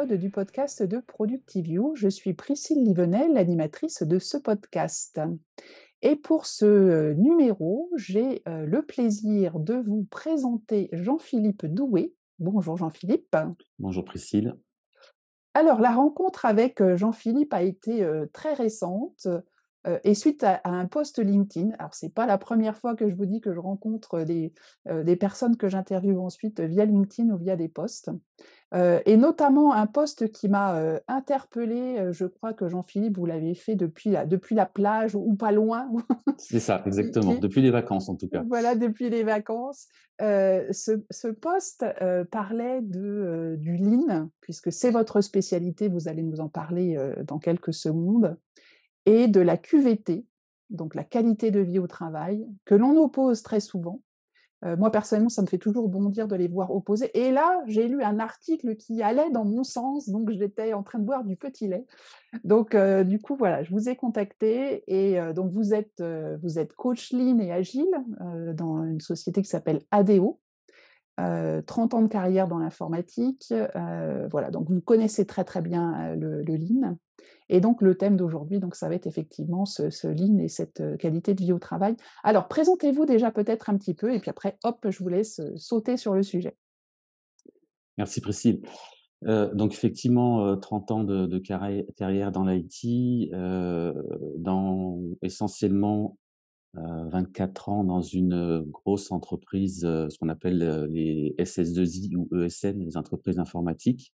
épisode du podcast de Productivio. Je suis Priscille Livenel, l'animatrice de ce podcast. Et pour ce numéro, j'ai le plaisir de vous présenter Jean-Philippe Doué. Bonjour Jean-Philippe. Bonjour Priscille. Alors, la rencontre avec Jean-Philippe a été très récente et suite à un post LinkedIn. Alors, c'est pas la première fois que je vous dis que je rencontre des personnes que j'interviewe ensuite via LinkedIn ou via des posts. Et notamment un post qui m'a interpellée. Je crois que Jean-Philippe, vous l'avez fait depuis la plage ou pas loin, C'est ça, exactement. qui, Depuis les vacances, en tout cas. voilà, depuis les vacances. Ce post, parlait du lean, puisque c'est votre spécialité, vous allez nous en parler, dans quelques secondes, et de la QVT, donc la qualité de vie au travail, que l'on oppose très souvent. Moi, personnellement, ça me fait toujours bondir de les voir opposés. Et là, j'ai lu un article qui allait dans mon sens, donc j'étais en train de boire du petit lait. Donc, du coup, voilà, je vous ai contacté et donc vous êtes coach lean et agile dans une société qui s'appelle ADO. 30 ans de carrière dans l'informatique, voilà, donc vous connaissez très, très bien, le lean et donc le thème d'aujourd'hui, donc ça va être effectivement ce lean et cette, qualité de vie au travail. Alors présentez-vous déjà peut-être un petit peu et puis après hop, je vous laisse, sauter sur le sujet. Merci Priscille. Donc effectivement, 30 ans de carrière dans l'IT, dans essentiellement, 24 ans dans une, grosse entreprise, ce qu'on appelle, les SS2I ou ESN, les entreprises informatiques,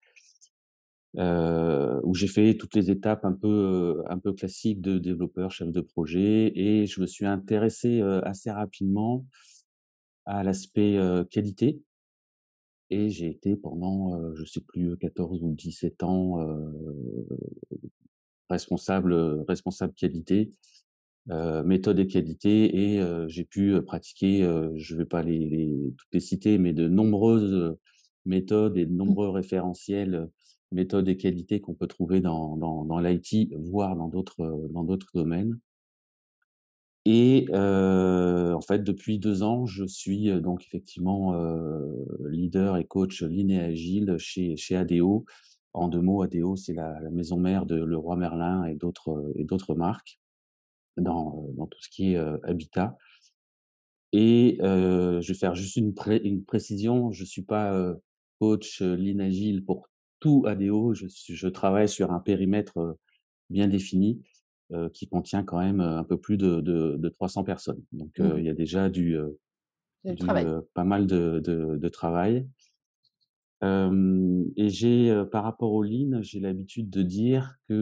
où j'ai fait toutes les étapes un peu classiques de développeur, chef de projet et je me suis intéressé, assez rapidement à l'aspect, qualité. Et j'ai été pendant, je sais plus, 14 ou 17 ans, responsable qualité, méthode et qualité et j'ai pu, pratiquer, je vais pas toutes les citer, mais de nombreuses, méthodes et de Mmh. nombreux référentiels, méthodes et qualité qu'on peut trouver dans l'IT, voire dans d'autres domaines. Et en fait, depuis 2 ans, je suis, donc effectivement, leader et coach lean et agile chez ADO. En 2 mots, ADO, c'est la maison mère de Leroy Merlin et d'autres marques dans tout ce qui est, habitat. Et je vais faire juste une précision, je suis pas, coach, lean agile pour tout ADO. Je travaille sur un périmètre, bien défini, qui contient quand même, un peu plus de 300 personnes. Donc, Mmh. il y a déjà Du travail. pas mal de travail. Et par rapport au lean, j'ai l'habitude de dire que,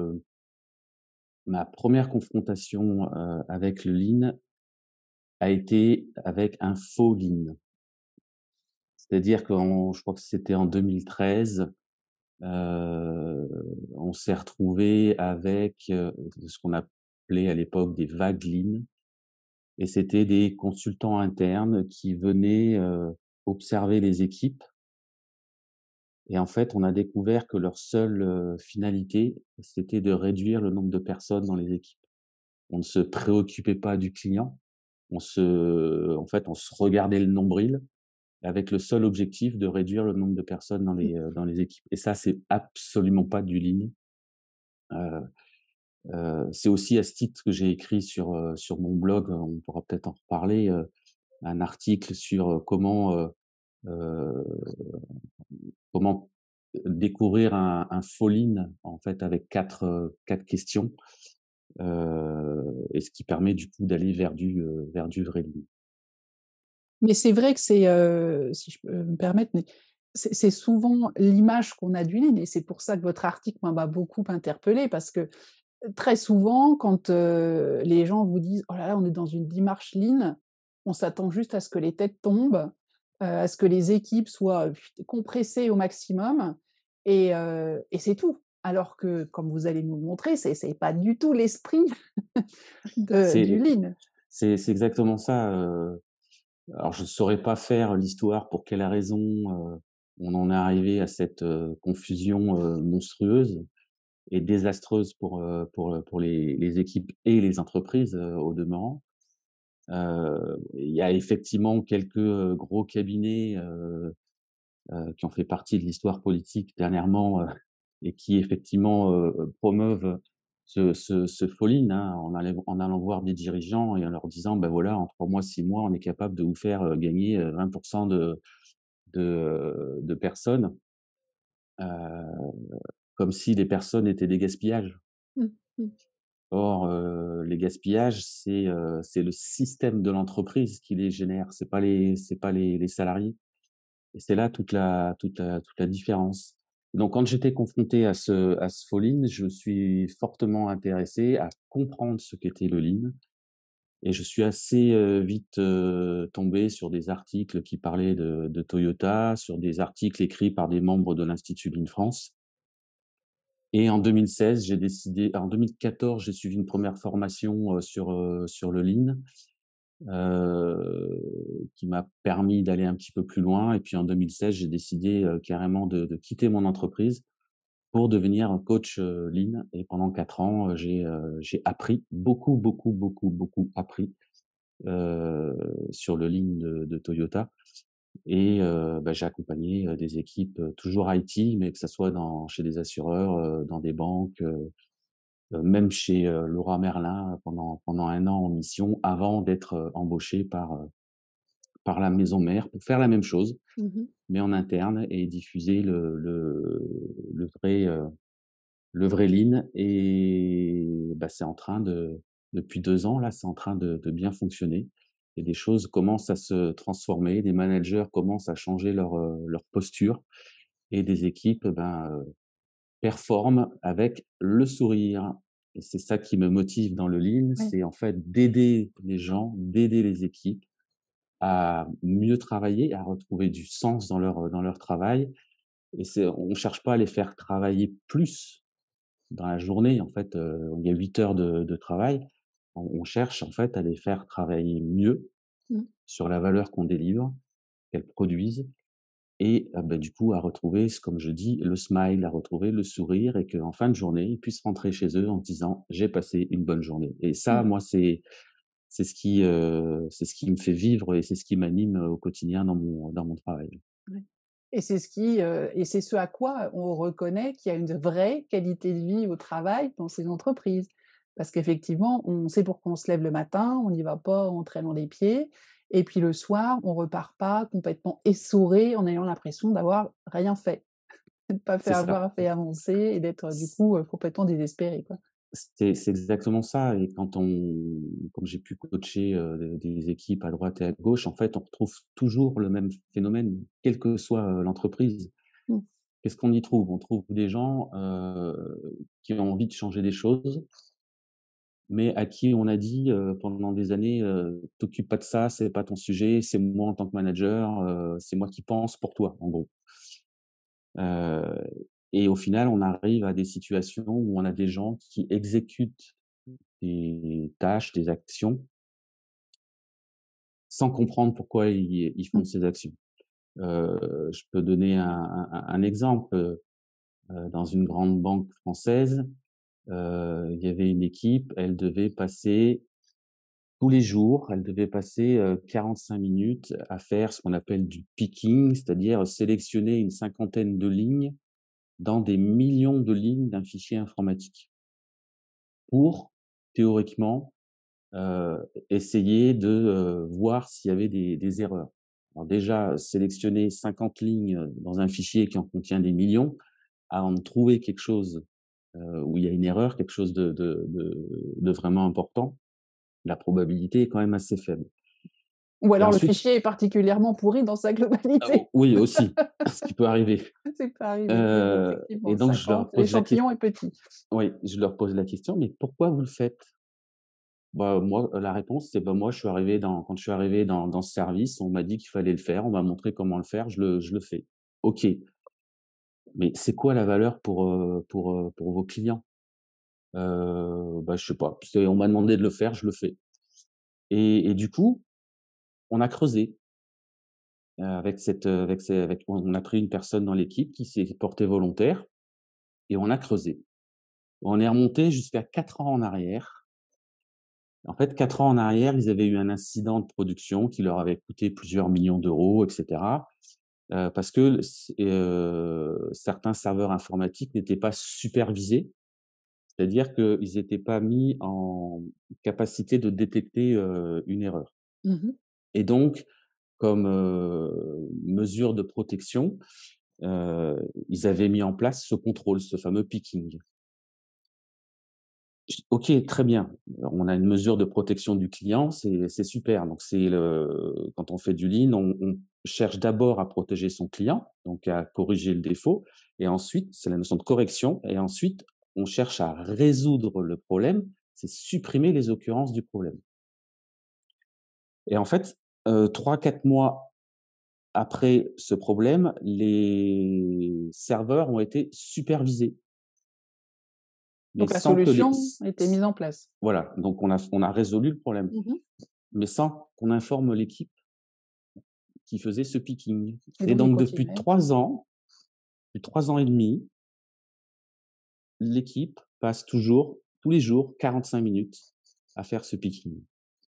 ma première confrontation, avec le lean a été avec un faux lean. C'est-à-dire je crois que c'était en 2013, heu, on s'est retrouvé avec, ce qu'on appelait à l'époque des vagues lean. Et c'était des consultants internes qui venaient, observer les équipes et en fait, on a découvert que leur seule, finalité, c'était de réduire le nombre de personnes dans les équipes. On ne se préoccupait pas du client, on se regardait le nombril avec le seul objectif de réduire le nombre de personnes dans les équipes et ça, c'est absolument pas du lean. Heu c'est aussi à ce titre que j'ai écrit sur mon blog, on pourra peut-être en reparler, un article sur, heu, comment découvrir un faux lean, en fait, avec 4 questions, et ce qui permet du coup d'aller vers du vrai lean. Mais c'est vrai que c'est, si je peux me permettre, mais c'est souvent l'image qu'on a du lean et c'est pour ça que votre article, moi, m'a beaucoup interpellée parce que, très souvent quand, les gens vous disent: «Oh là là, on est dans une démarche lean», on s'attend juste à ce que les têtes tombent, à ce que les équipes soient, compressées au maximum et c'est tout. Alors que, comme vous allez nous le montrer, c'est pas du tout l'esprit du C'est lean. c'est exactement ça, alors je ne saurais pas faire l'histoire pour quelle raison, on en est arrivé à cette, confusion, monstrueuse et désastreuse pour les équipes et les entreprises, au demeurant. Il y a effectivement quelques, gros cabinets, qui ont fait partie de l'histoire politique dernièrement, et qui effectivement, promeuvent ce faux lean, hein, en allant voir des dirigeants et en leur disant: «Ben voilà, en 3 mois, 6 mois, on est capable de vous faire, gagner, 20 de personnes», heu, comme si les personnes étaient des gaspillages. Mmh. Mmh. Or, les gaspillages, c'est le système de l'entreprise qui les génère, c'est pas les salariés. Et c'est là toute la différence. Donc quand j'étais confronté à ce faux lean, je me suis fortement intéressé à comprendre ce qu'était le lean et je suis assez, vite, tombé sur des articles qui parlaient de Toyota, sur des articles écrits par des membres de l'Institut Lean France et en 2016, en 2014, j'ai suivi une première formation, sur le lean, qui m'a permis d'aller un petit peu plus loin et puis en 2016, j'ai décidé, carrément de quitter mon entreprise pour devenir un coach, lean et pendant 4 ans, j'ai appris beaucoup, beaucoup, beaucoup, beaucoup appris, heu, sur le lean de Toyota et bah, j'ai accompagné, des équipes, toujours IT, mais que ça soit chez des assureurs, dans des banques, même chez, Leroy Merlin pendant 1 an en mission avant d'être, embauché par la maison mère pour faire la même chose, Mmh. mais en interne et diffuser le vrai lean et bah, c'est en train depuis 2 ans là, c'est en train de bien fonctionner et des choses commencent à se transformer, des managers commencent à changer leur posture et des équipes, ben, performent avec le sourire et c'est ça qui me motive dans le lean, Ouais. c'est en fait d'aider les gens, d'aider les équipes à mieux travailler, à retrouver du sens dans leur travail et on cherche pas à les faire travailler plus dans la journée. En fait, il y a 8 heures de travail. On cherche en fait à les faire travailler mieux Mmh. sur la valeur qu'on délivre, qu'elles produisent et bah, du coup à retrouver comme je dis, le smile, à retrouver le sourire et qu'en fin de journée, ils puissent rentrer chez eux en se disant: «J'ai passé une bonne journée» et ça, Mmh. moi, c'est ce qui me fait vivre et c'est ce qui m'anime, au quotidien dans mon travail. Ouais. Et c'est ce à quoi on reconnaît qu'il y a une vraie qualité de vie au travail dans ces entreprises. Parce qu'effectivement, on sait pourquoi on se lève le matin, on n'y va pas en traînant les pieds et puis le soir, on repart pas complètement essoré en ayant l'impression d'avoir rien fait, de pas C'est faire ça. avoir fait avancer et d'être, du coup, complètement désespéré, quoi. C'est exactement ça et comme j'ai pu coacher, des équipes à droite et à gauche, en fait, on retrouve toujours le même phénomène, quelle que soit, l'entreprise. Mmh. Qu'est-ce qu'on y trouve? On trouve des gens, qui ont envie de changer des choses, mais à qui on a dit, pendant des années, «T'occupe pas de ça, c'est pas ton sujet, c'est moi en tant que manager, c'est moi qui pense pour toi», en gros. Heu et au final, on arrive à des situations où on a des gens qui exécutent des tâches, des actions, sans comprendre pourquoi ils font Mmh. ces actions. Je peux donner un exemple, dans une grande banque française, il y avait une équipe, elle devait passer, 45 minutes à faire ce qu'on appelle du picking, c'est-à-dire sélectionner une cinquantaine de lignes dans des millions de lignes d'un fichier informatique pour, théoriquement, Heu, essayer de, voir s'il y avait des erreurs. Alors déjà, sélectionner 50 lignes, dans un fichier qui en contient des millions, avant de trouver quelque chose, où il y a une erreur, quelque chose de vraiment important, la probabilité est quand même assez faible Ou et alors le ensuite fichier est particulièrement pourri dans sa globalité. oui aussi, ce qui peut arriver, C'est pas arrivé, mais oui, et effectivement, donc je 50, leur pose la ques l'échantillon est petit. oui, je leur pose la question: «Mais pourquoi vous le faites?» Bah, moi, la réponse, c'est: «Bah, moi, quand je suis arrivé dans ce service, on m'a dit qu'il fallait le faire, on m'a montré comment le faire, je le fais». OK, mais c'est quoi la valeur pour vos clients? Bah, je sais pas, on m'a demandé de le faire, je le fais et du coup, on a creusé, on a pris une personne dans l'équipe qui s'est portée volontaire et on a creusé. On est remonté jusqu'à 4 ans en arrière. En fait, 4 ans en arrière, ils avaient eu un incident de production qui leur avait coûté plusieurs millions d'euros et cetera parce que certains serveurs informatiques n'étaient pas supervisés. C'est-à-dire qu'ils n'étaient pas mis en capacité de détecter, une erreur Mmh. et donc comme, mesure de protection, ils avaient mis en place ce contrôle, ce fameux picking. OK, très bien. On a une mesure de protection du client, c'est super. Donc c'est quand on fait du lean, on cherche d'abord à protéger son client, donc à corriger le défaut et ensuite, c'est la notion de correction et ensuite, on cherche à résoudre le problème, c'est supprimer les occurrences du problème. Et en fait, 3-4 mois après ce problème, les serveurs ont été supervisés, mais Donc la sans que les solution était mise en place. voilà, donc on a résolu le problème, Mmh. mais sans qu'on informe l'équipe qui faisait ce picking. Et Et donc ils donc continuaient. depuis 3 ans et demi, l'équipe passe toujours, tous les jours, 45 minutes à faire ce picking.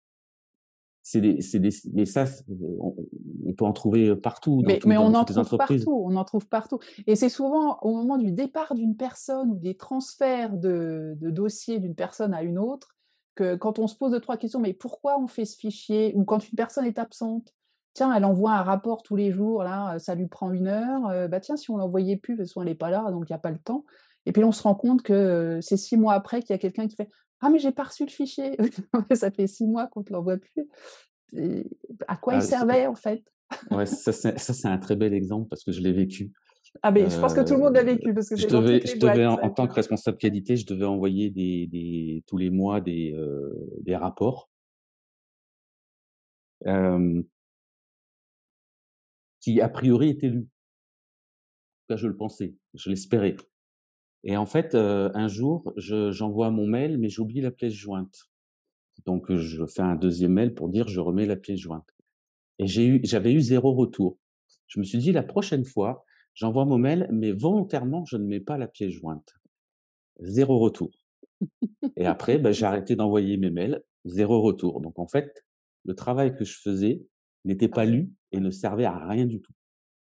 Mais ça, on peut en trouver partout Mais dans on en toutes les trouve entreprises. partout, on en trouve partout et c'est souvent au moment du départ d'une personne ou des transferts de dossiers d'une personne à une autre que quand on se pose 2-3 questions: «Mais pourquoi on fait ce fichier?» ou quand une personne est absente: «Tiens, elle envoie un rapport tous les jours là, ça lui prend 1 heure, bah, tiens, si on l'envoyait plus, de toute façon elle est pas là, donc il y a pas le temps» et puis on se rend compte que, c'est 6 mois après qu'il y a quelqu'un qui fait: «Ah mais j'ai pas reçu le fichier!» Ça fait 6 mois qu'on te l'envoie plus et à quoi il Ah, servait en fait? ouais, ça c'est un très bel exemple parce que je l'ai vécu. Ah beh, je pense que tout le Heu, monde l'a vécu parce que je c'est dans toutes devais les je devais boîtes en ça en tant que que responsable qualité, je devais envoyer tous les mois des rapports, hem, qui a priori étaient lus. En tout cas, je le pensais, je l'espérais et en fait, un jour, j'envoie mon mail, mais j'oublie la pièce jointe. Donc, je fais un deuxième mail pour dire: «Je remets la pièce jointe» et j'avais eu 0 retour. Je me suis dit: «La prochaine fois, j'envoie mon mail, mais volontairement, je ne mets pas la pièce jointe». 0 retour. Et après, bah, j'ai arrêté d'envoyer mes mails, 0 retour. Donc en fait, le travail que je faisais n'était ah pas ouais, lu et ouais. ne servait à rien du tout.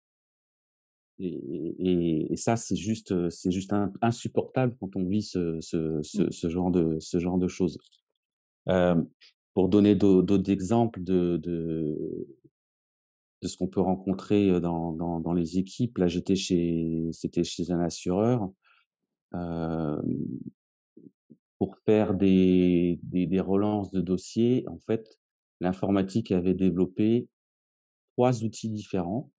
Et ça, c'est juste insupportable quand on vit Mmh. ce genre de choses. Hem, pour donner d'autres exemples de ce qu'on peut rencontrer, dans les équipes, là, c'était chez un assureur, hem pour faire des relances de dossiers, en fait, l'informatique avait développé 3 outils différents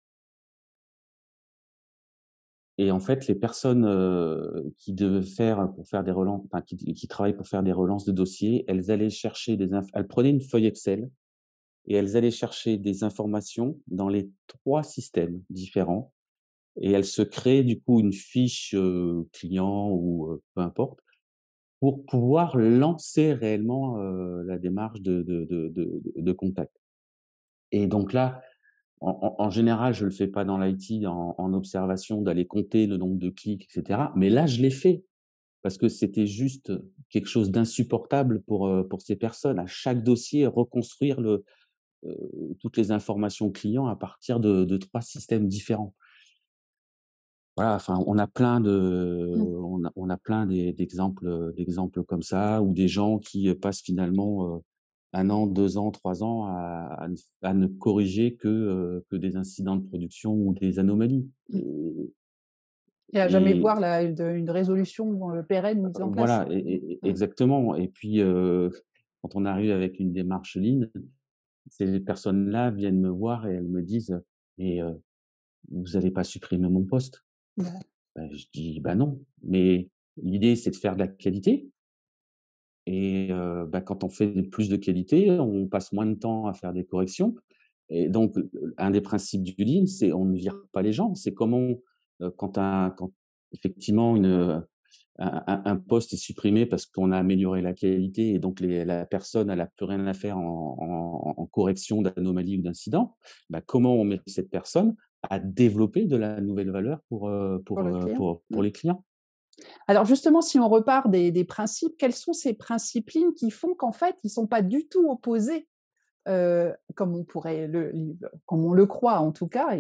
et en fait, les personnes, qui devaient faire pour faire des relances enfin qui travaillent pour faire des relances de dossiers, elles allaient chercher elles prenaient une feuille Excel et elles allaient chercher des informations dans les 3 systèmes différents et elles se créaient du coup une fiche, client ou, peu importe pour pouvoir lancer réellement, la démarche de contact. Et donc là, en général, je le fais pas dans l'IT en observation d'aller compter le nombre de clics et cetera, mais là, je l'ai fait parce que c'était juste quelque chose d'insupportable pour ces personnes. À chaque dossier, reconstruire toutes les informations clients à partir de 3 systèmes différents. Voilà, enfin, Mmh. on a plein d'exemples comme ça, ou des gens qui, passent finalement, 1 an, 2 ans, 3 ans à ne corriger que des incidents de production ou des anomalies Mmh. Et à jamais et voir une résolution, pérenne mise en place. voilà Mmh. Mmh. exactement et puis, quand on arrive avec une démarche Lean, ces personnes-là viennent me voir et elles me disent: «Mais, vous allez pas supprimer mon poste?» Ouais. Bah, je dis: «Bah, non, mais l'idée, c'est de faire de la qualité et bah, quand on fait plus de qualité, on passe moins de temps à faire des corrections et donc un des principes du Lean, c'est on ne vire pas les gens. C'est comment, quand effectivement un poste est supprimé parce qu'on a amélioré la qualité et donc la personne, elle a plus rien à faire en correction d'anomalies ou d'incidents, bah, comment on met cette personne à développer de la nouvelle valeur Pour le client. Mmh. pour les clients? Alors justement, si on repart des principes, quels sont ces principes Lean qui font qu'en fait, ils sont pas du tout opposés comme comme on le croit en tout cas,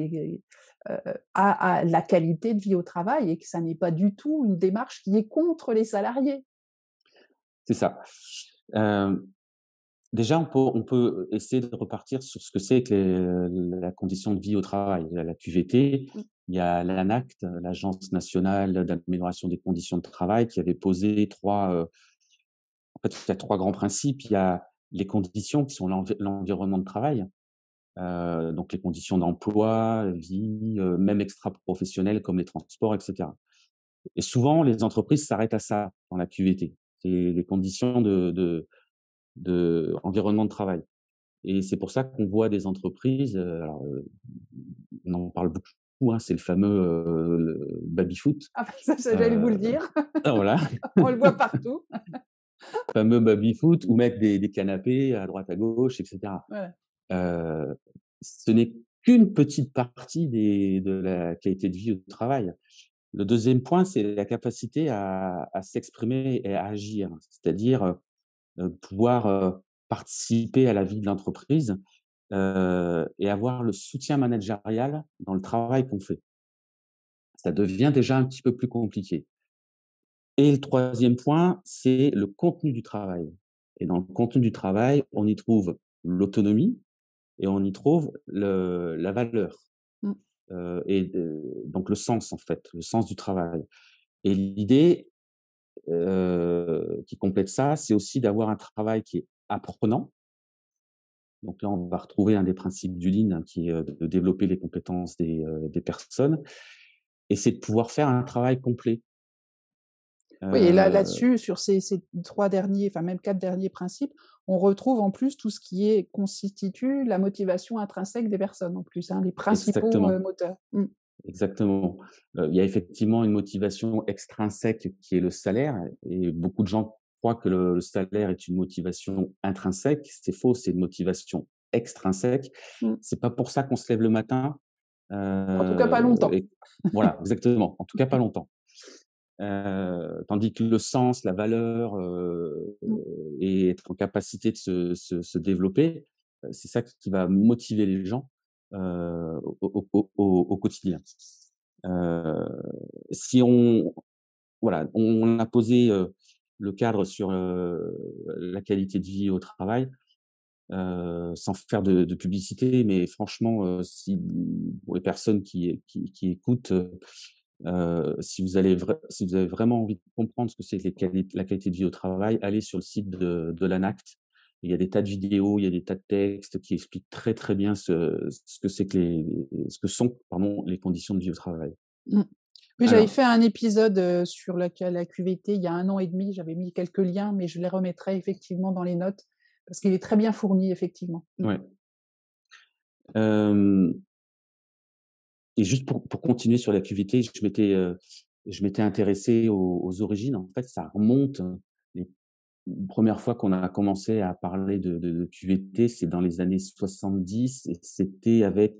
à la qualité de vie au travail et que ça n'est pas du tout une démarche qui est contre les salariés. C'est ça. Hem, Déjà, on peut essayer de repartir sur ce que c'est que la condition de vie au travail. Il y a la QVT, Mmh. il y a l'ANACT, l'Agence nationale d'amélioration des conditions de travail, qui avait posé 3, en fait, il y a 3 grands principes. Il y a les conditions qui sont l'environnement de travail, donc les conditions d'emploi, vie, même extra-professionnelles comme les transports et cetera. Et souvent, les entreprises s'arrêtent à ça dans la QVT. C'est les conditions de environnement de travail. Et c'est pour ça qu'on voit des entreprises, alors, on en parle beaucoup, hein, c'est le fameux, le baby-foot, Ah bah, ça j'allais vous heu, le dire, voilà, on le voit partout. fameux baby-foot ou mettre des canapés à droite à gauche et cetera. Voilà. Heu, Ce n'est qu'une petite partie de la qualité de vie au travail. Le deuxième point, c'est la capacité à s'exprimer et à agir. C'est-à-dire, pouvoir, participer à la vie de l'entreprise, et avoir le soutien managérial dans le travail qu'on fait. Ça devient déjà un petit peu plus compliqué. Et le troisième point, c'est le contenu du travail. Et dans le contenu du travail, on y trouve l'autonomie et on y trouve la valeur, Mmh. donc le sens, en fait, le sens du travail. Et l'idée, qui complète ça, c'est aussi d'avoir un travail qui est apprenant. Donc là, on va retrouver un des principes du Lean, hein, qui est, de développer les compétences des personnes, et c'est de pouvoir faire un travail complet. Oui et Heu, là-dessus, sur ces 3 derniers, enfin même 4 derniers principes, on retrouve en plus tout ce qui constitue la motivation intrinsèque des personnes en plus, hein, les principaux, Exactement, moteurs. Mmh. exactement. Il y a effectivement une motivation extrinsèque qui est le salaire, et beaucoup de gens croient que le salaire est une motivation intrinsèque. C'est faux, c'est une motivation extrinsèque. Mmh. C'est pas pour ça qu'on se lève le matin, En tout cas pas longtemps. et voilà, exactement, en tout cas pas longtemps. Tandis que le sens, la valeur, Mmh. et être en capacité de se développer, c'est ça qui va motiver les gens, au quotidien. Heu, Si on voilà, on a posé, le cadre sur, la qualité de vie au travail, sans faire de publicité, mais franchement, si pour les personnes qui écoutent, si vous avez vraiment envie de comprendre ce que c'est que la qualité de vie au travail, allez sur le site de l'ANACT. Il y a des tas de vidéos, il y a des tas de textes qui expliquent très, très bien ce que c'est que ce que sont, pardon, les conditions de vie au travail. Mmh. Oui, j'avais Alors, fait un épisode, sur la QVT il y a 1 an et demi, j'avais mis quelques liens, mais je les remettrai effectivement dans les notes parce qu'il est très bien fourni effectivement. Mmh. ouais, hem et juste pour continuer sur la QVT, je m'étais intéressé aux origines. En fait, ça remonte, les premières fois qu'on a commencé à parler de QVT, c'est dans les années 70, et c'était avec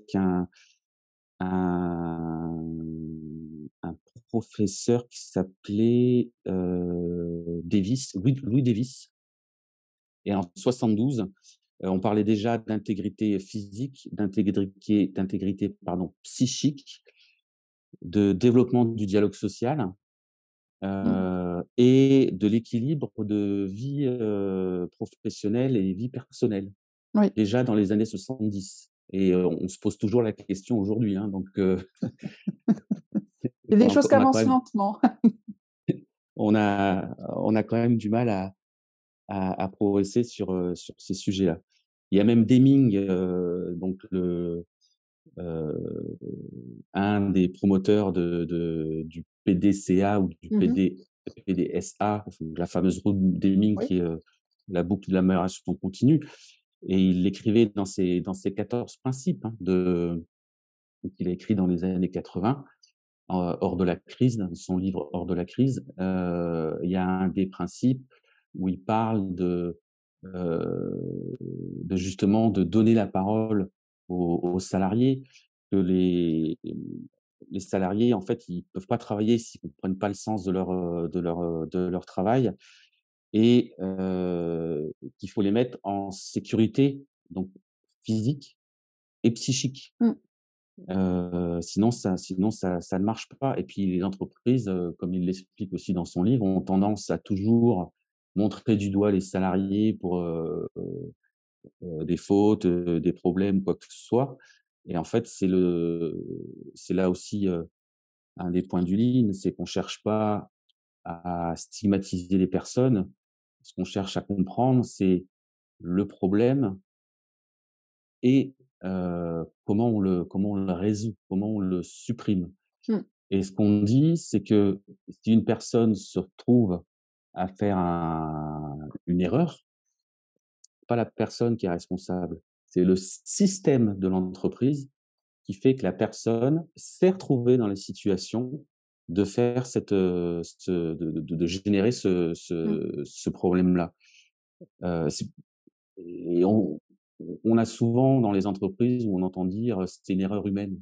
un un professeur qui s'appelait, Davis, Louis Davis. Et en 72, on parlait déjà d'intégrité physique, d'intégrité, pardon, psychique, de développement du dialogue social, Mmh. et de l'équilibre de vie, professionnelle et vie personnelle. Oui, Déjà dans les années 70, et on se pose toujours la question aujourd'hui, hein, donc il y a des choses qui on a quand avancent même lentement. on a quand même du mal à progresser sur ces sujets-là. Il y a même Deming, donc heu, un des promoteurs du PDCA ou du Mmh. PDSA, la fameuse roue de Deming Oui. qui est, la boucle de l'amélioration continue, et il l'écrivait dans ses 14 principes, hein, qu'il a écrit dans les années 80, Hors de la crise, dans son livre Hors de la crise. Il y a un des principes où il parle de justement de donner la parole aux salariés, que les salariés, en fait, ils peuvent pas travailler s'ils comprennent pas le sens de leur travail, et qu'il faut les mettre en sécurité. Donc physique et psychique. Mmh. Sinon ça ne marche pas. Et puis les entreprises, comme il l'explique aussi dans son livre, ont tendance à toujours montrer du doigt les salariés pour, des fautes, des problèmes, quoi que ce soit. Et en fait, c'est là aussi, un des points du Lean, c'est qu'on cherche pas à stigmatiser les personnes. Ce qu'on cherche à comprendre, c'est le problème et comment on le résout, comment on le supprime. Mmh. Et ce qu'on dit, c'est que si une personne se retrouve à faire une erreur, pas la personne qui est responsable, c'est le système de l'entreprise qui fait que la personne s'est retrouvée dans les situations de faire de générer Mmh. ce problème-là. C'est et on a souvent dans les entreprises où on entend dire: «C'est une erreur humaine»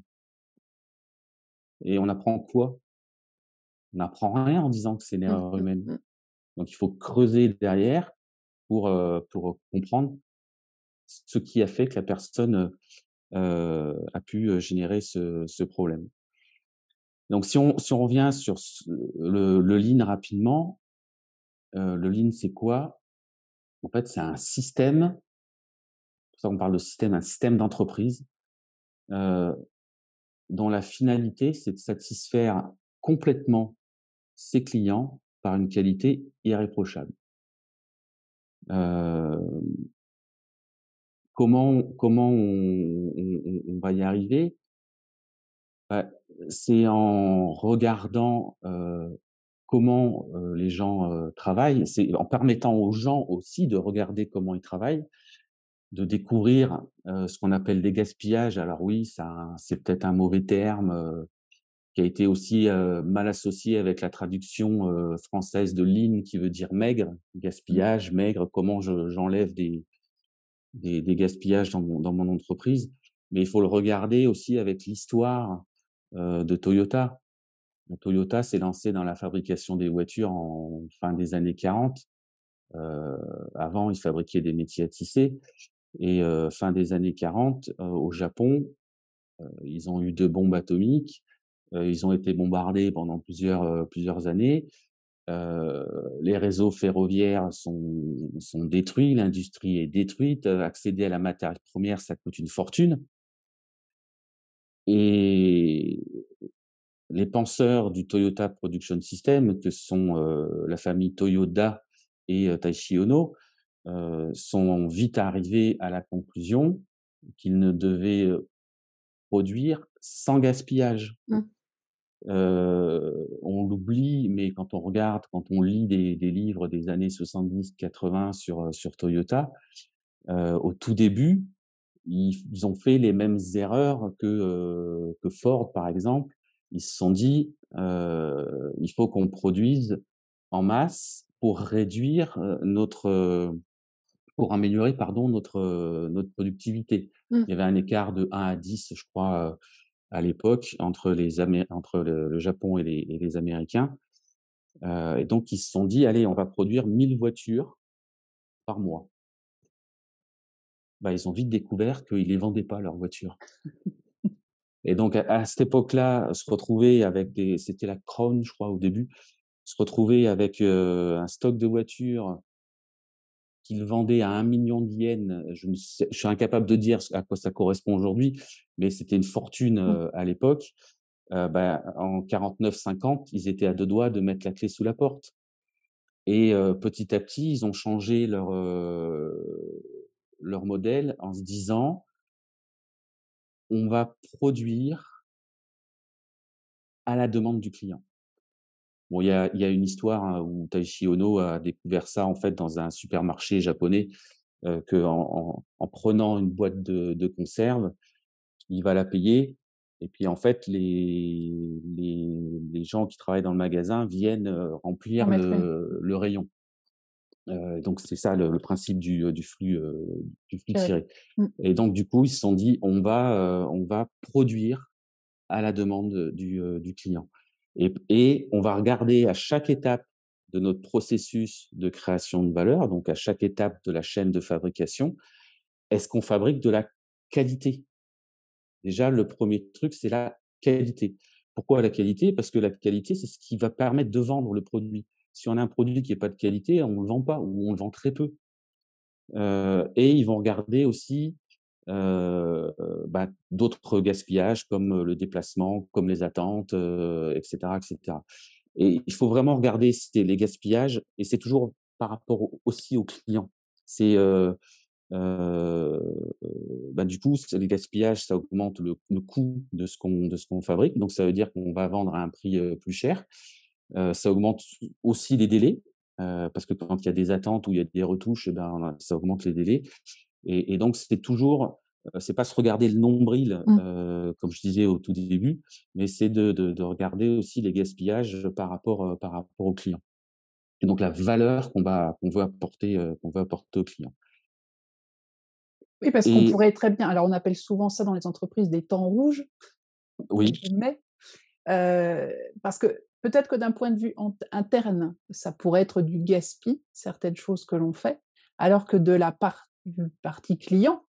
et on apprend quoi? On n'apprend rien en disant que c'est une Mmh. erreur Mmh. humaine. Mmh. Donc il faut creuser derrière pour comprendre ce qui a fait que la personne, a pu, générer ce problème. Donc si on revient sur le lean rapidement, le lean c'est quoi? En fait, c'est un système, pour ça on parle de système, un système d'entreprise, heu, dont la finalité, c'est de satisfaire complètement ses clients par une qualité irréprochable. Heu, comment on va y arriver? Bah, c'est en regardant, comment, les gens, travaillent. C'est en permettant aux gens aussi de regarder comment ils travaillent, de découvrir, ce qu'on appelle des gaspillages. Alors oui, ça c'est peut-être un mauvais terme, qui a été aussi, mal associé avec la traduction, française de lean qui veut dire maigre, Mmh. gaspillage, maigre, comment j'enlève des gaspillages dans mon entreprise. Mais il faut le regarder aussi avec l'histoire, de Toyota. Toyota s'est lancé dans la fabrication des voitures en fin des années 40. Heu, Avant, ils fabriquaient des métiers à tisser et fin des années 40, au Japon, ils ont eu 2 bombes atomiques. Ils ont été bombardés pendant plusieurs années. Heu, les réseaux ferroviaires sont détruits, l'industrie est détruite, accéder à la matière première, ça coûte une fortune et les penseurs du Toyota Production System, que sont, la famille Toyoda et Taishi Ohno, sont vite arrivés à la conclusion qu'ils ne devaient, produire sans gaspillage. Mmh. On l'oublie, mais quand on regarde, quand on lit des livres des années 70-80 sur Toyota, au tout début, ils ont fait les mêmes erreurs que Ford, par exemple. Ils se sont dit, «Il faut qu'on produise en masse pour réduire, pour améliorer, pardon, notre productivité». Mmh. Il y avait un écart de 1 à 10, je crois, à l'époque entre le Japon et les Américains, et donc ils se sont dit: «Allez, on va produire 1000 voitures par mois». Bah, ils ont vite découvert qu'ils les vendaient pas leurs voitures. Et donc à cette époque-là, se retrouver avec c'était la Crown, je crois, au début, se retrouver avec, un stock de voitures qu'ils vendaient à 1 000 000 de yens, je suis incapable de dire à quoi ça correspond aujourd'hui, mais c'était une fortune, Mmh. à l'époque. Bah, en 49-50, ils étaient à 2 doigts de mettre la clé sous la porte et petit à petit, ils ont changé leur modèle en se disant: «On va produire à la demande du client». Bon, il y a une histoire, hein, où Taishi Ohno a découvert ça, en fait, dans un supermarché japonais, qu'en prenant une boîte de conserve, il va la payer et puis, en fait, les gens qui travaillent dans le magasin viennent, En remplir mettre une. le rayon. Donc c'est ça le principe du flux Tiré. tiré Mmh. et donc du coup, ils se sont dit: On va produire à la demande du client et on va regarder à chaque étape de notre processus de création de valeur, donc à chaque étape de la chaîne de fabrication, est-ce qu'on fabrique de la qualité. Déjà, le premier truc, c'est la qualité. Pourquoi la qualité? Parce que la qualité, c'est ce qui va permettre de vendre le produit. Si on a un produit qui est pas de qualité, on ne le vend pas ou on le vend très peu. Et ils vont regarder aussi, d'autres gaspillages comme, le déplacement, comme les attentes, et cetera, et cetera. Et il faut vraiment regarder c'est les gaspillages et c'est toujours par rapport aussi aux clients. C'est, Heu, du coup, c'est les gaspillages, ça augmente le coût de ce qu'on fabrique, donc ça veut dire qu'on va vendre à un prix, plus cher. Ça augmente aussi les délais, parce que quand il y a des attentes ou il y a des retouches, et ben, ça augmente les délais et donc c'est toujours, c'est pas se regarder le nombril, Mmh. comme je disais au tout début, mais c'est de regarder aussi les gaspillages par rapport aux clients et donc la valeur qu'on veut apporter aux clients Oui, parce qu'on et pourrait très bien alors on appelle souvent ça dans les entreprises des temps rouges, entre oui. guillemets, heu, parce que peut-être que d'un point de vue interne, ça pourrait être du gaspille, certaines choses que l'on fait, alors que de la partie client,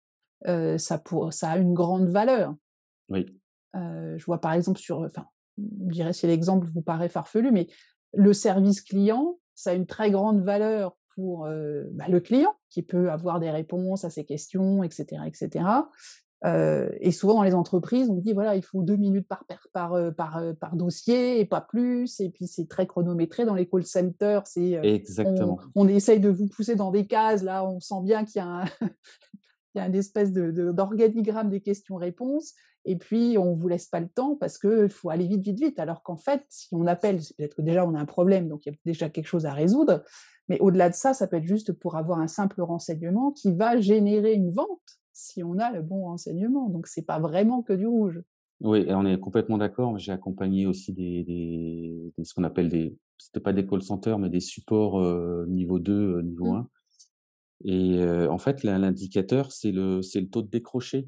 ça a une grande valeur. Oui, Je vois par exemple enfin, je dirais si l'exemple vous paraît farfelu, mais le service client, ça a une très grande valeur pour, le client qui peut avoir des réponses à ses questions et cetera et cetera. Et souvent dans les entreprises, on dit: «Voilà, il faut 2 minutes par dossier et pas plus» et puis c'est très chronométré. Dans les call centers, exactement. on essaye de vous pousser dans des cases, là, on sent bien qu'il y a un il y a une espèce d'organigramme des questions-réponses et puis on vous laisse pas le temps parce qu'il faut aller vite, vite, vite. Alors qu'en fait, si on appelle, c'est peut-être que déjà on a un problème, donc il y a déjà quelque chose à résoudre. Mais au-delà de ça, ça peut être juste pour avoir un simple renseignement qui va générer une vente si on a le bon renseignement. Donc c'est pas vraiment que du rouge. Oui et on est complètement d'accord. J'ai accompagné aussi des ce qu'on appelle des c'était pas des call centers, mais des supports, niveau 2, niveau Mmh. 1 et en fait, l'indicateur, c'est le taux de décroché.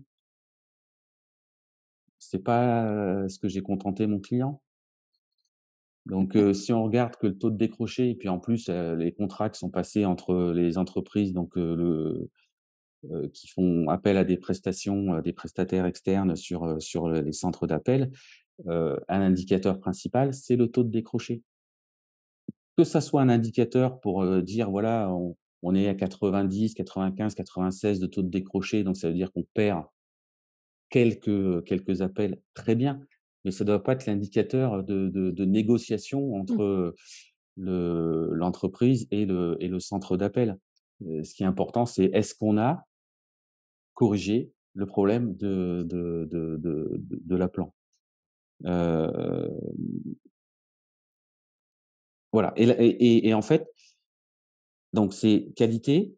C'est pas, est-ce que j'ai contenté mon client? Donc si on regarde que le taux de décroché et puis en plus, les contrats qui sont passés entre les entreprises, donc qui font appel à des prestations, des prestataires externes sur les centres d'appel, un indicateur principal, c'est le taux de décroché. Que ça soit un indicateur pour, dire voilà, on est à 90-95-96 de taux de décroché, donc ça veut dire qu'on perd quelques appels, très bien, mais ça doit pas être l'indicateur de négociation Mmh. entre, l'entreprise et le centre d'appel. Ce qui est important, c'est est-ce qu'on a corrigé le problème de l'appelant? Heu, voilà et en fait, donc c'est qualité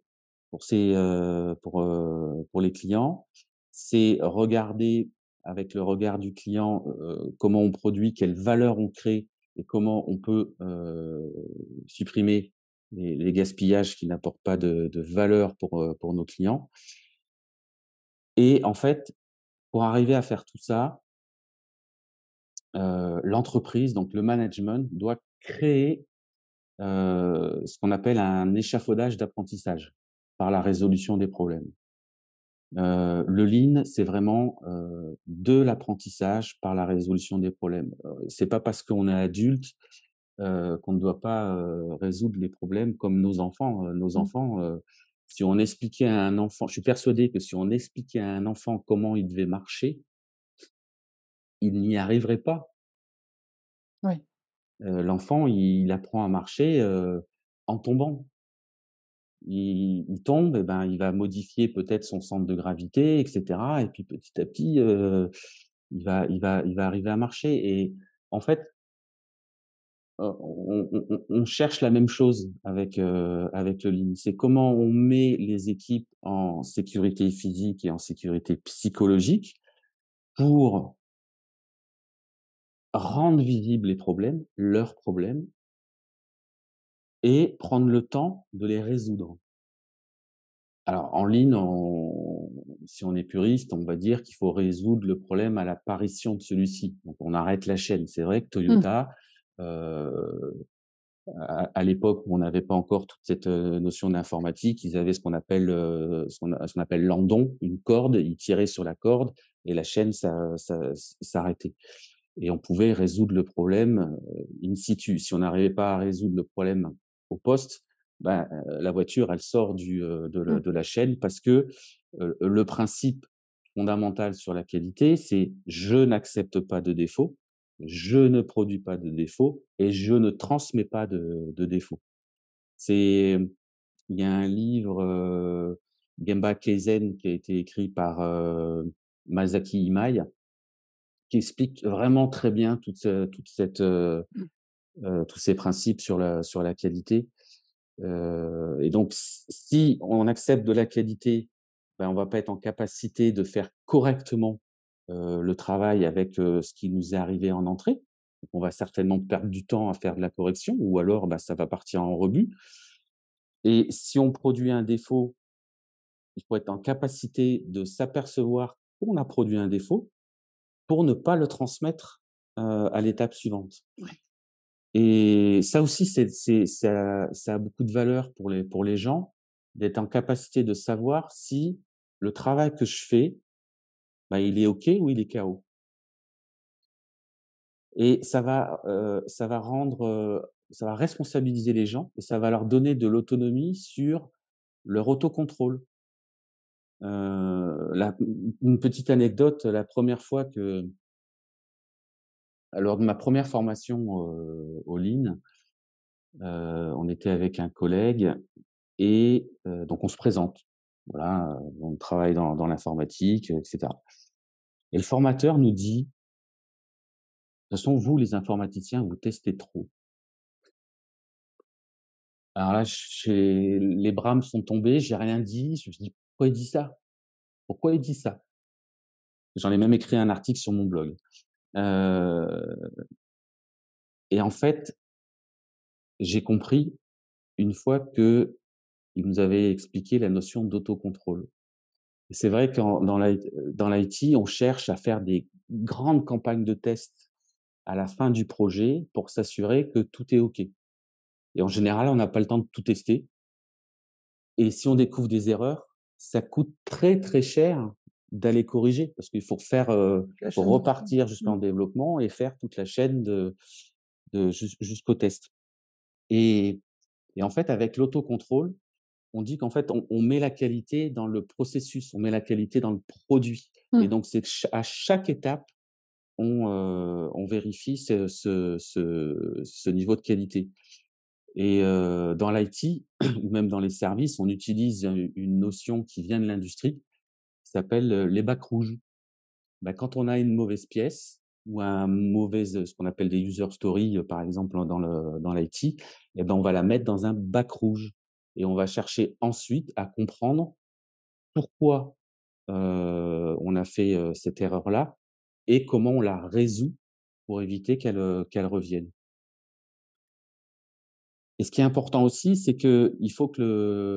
pour les clients. C'est regarder avec le regard du client, comment on produit, quelle valeur on crée et comment on peut, supprimer les gaspillages qui n'apportent pas de valeur pour nos clients et en fait, pour arriver à faire tout ça, l'entreprise, donc le management doit créer, ce qu'on appelle un échafaudage d'apprentissage par la résolution des problèmes. Le lean, c'est vraiment, de l'apprentissage par la résolution des problèmes. C'est pas parce qu'on est adulte, qu'on ne doit pas, résoudre les problèmes comme nos enfants. Nos Mmh. enfants, si on expliquait à un enfant je suis persuadé que si on expliquait à un enfant comment il devait marcher, il n'y arriverait pas. Oui. L'enfant, il apprend à marcher, en tombant. Il tombe et ben, il va modifier peut-être son centre de gravité et cetera et puis petit à petit, il va arriver à marcher et en fait, on cherche la même chose avec le Lean. C'est comment on met les équipes en sécurité physique et en sécurité psychologique pour rendre visibles les problèmes, leurs problèmes et prendre le temps de les résoudre. Alors en Lean, si on est puriste, on va dire qu'il faut résoudre le problème à l'apparition de celui-ci. Donc on arrête la chaîne. C'est vrai que Mmh. Toyota, heu à l'époque où on n'avait pas encore toute cette, notion d'informatique, ils avaient ce qu'on appelle l'andon, une corde, ils tiraient sur la corde et la chaîne s'arrêtait et on pouvait résoudre le problème, in situ. Si on n'arrivait pas à résoudre le problème au poste, ben, la voiture, elle sort Mmh. de la chaîne parce que, le principe fondamental sur la qualité, c'est: «Je n'accepte pas de défaut, je ne produis pas de défauts et je ne transmets pas de défauts». C'est il y a un livre, Gemba Kaizen qui a été écrit par, Masaki Imai, qui explique vraiment très bien toute cette, Mmh. tous ces principes sur la qualité. Et donc si on accepte de la qualité, ben, on va pas être en capacité de faire correctement, le travail avec, ce qui nous est arrivé en entrée. Donc on va certainement perdre du temps à faire de la correction ou alors, bah, ça va partir en rebut et si on produit un défaut, il faut être en capacité de s'apercevoir qu'on a produit un défaut pour ne pas le transmettre, à l'étape suivante. Ouais. Et ça aussi, ça a beaucoup de valeur pour les gens, d'être en capacité de savoir si le travail que je fais, bah, il est OK ou il est KO. Et ça va responsabiliser les gens et ça va leur donner de l'autonomie sur leur autocontrôle. La une petite anecdote, la première fois que lors de ma première formation, au Lean, on était avec un collègue et donc on se présente. Voilà, on travaille dans l'informatique, et cetera. Et le formateur nous dit: «De toute façon, vous les informaticiens, vous testez trop». Alors là, j'ai les bras me sont tombés, j'ai rien dit, je me suis dit: «Pourquoi il dit ça? Pourquoi il dit ça?» J'en ai même écrit un article sur mon blog. Heu et en fait, j'ai compris une fois qu'il nous avait expliqué la notion d'autocontrôle. Et c'est vrai qu'en dans l'IT, on cherche à faire des grandes campagnes de tests à la fin du projet pour s'assurer que tout est OK. Et en général, on n'a pas le temps de tout tester et si on découvre des erreurs, ça coûte très, très cher d'aller corriger parce qu'il faut faire, La faut chaîne de froid. repartir Mmh. jusqu'en développement et faire toute la chaîne jusqu'au test. Et en fait, avec l'autocontrôle, on dit qu'en fait, on met la qualité dans le processus, on met la qualité dans le produit et Mmh. donc c'est à chaque étape, on vérifie ce niveau de qualité et dans l'IT ou même dans les services, on utilise une notion qui vient de l'industrie, qui s'appelle, les bacs rouges. Bah, quand on a une mauvaise pièce ou un mauvais, ce qu'on appelle des user stories, par exemple, dans l'IT et ben, on va la mettre dans un bac rouge et on va chercher ensuite à comprendre pourquoi, on a fait, cette erreur-là et comment on la résout pour éviter qu'elle revienne. Et ce qui est important aussi, c'est qu'il faut que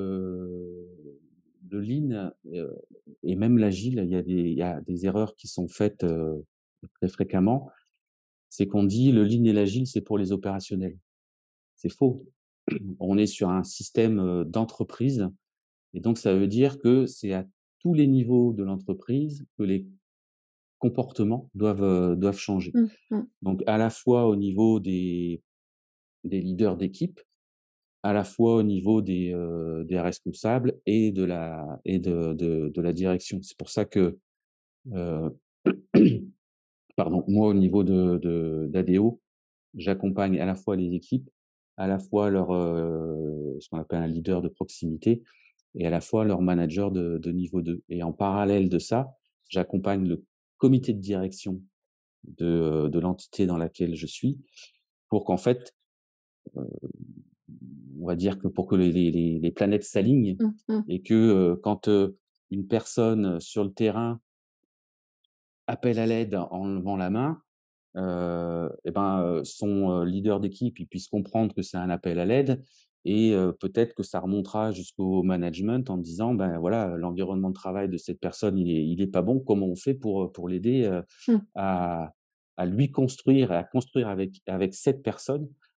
le lean, et même l'agile, il y a des erreurs qui sont faites, très fréquemment. C'est qu'on dit: «Le lean et l'agile, c'est pour les opérationnels». C'est faux. On est sur un système, d'entreprise et donc ça veut dire que c'est à tous les niveaux de l'entreprise que les comportements doivent changer. Mmh. Mmh. Donc à la fois au niveau des leaders d'équipe, à la fois au niveau des responsables et de la direction. C'est pour ça que, heu, pardon, moi au niveau d'ADO, j'accompagne à la fois les équipes, à la fois leur, ce qu'on appelle un leader de proximité et à la fois leur manager de niveau 2. Et en parallèle de ça, j'accompagne le comité de direction de l'entité dans laquelle je suis pour qu'en fait, heu, on va dire que pour que les planètes s'alignent Mmh. Mmh. et que, quand, une personne sur le terrain appelle à l'aide en levant la main, et ben, son, leader d'équipe, il puisse comprendre que c'est un appel à l'aide et peut-être que ça remontera jusqu'au management en disant: «Ben, voilà, l'environnement de travail de cette personne, il est pas bon. Comment on fait pour l'aider, Mmh. à lui construire et à construire avec cette personne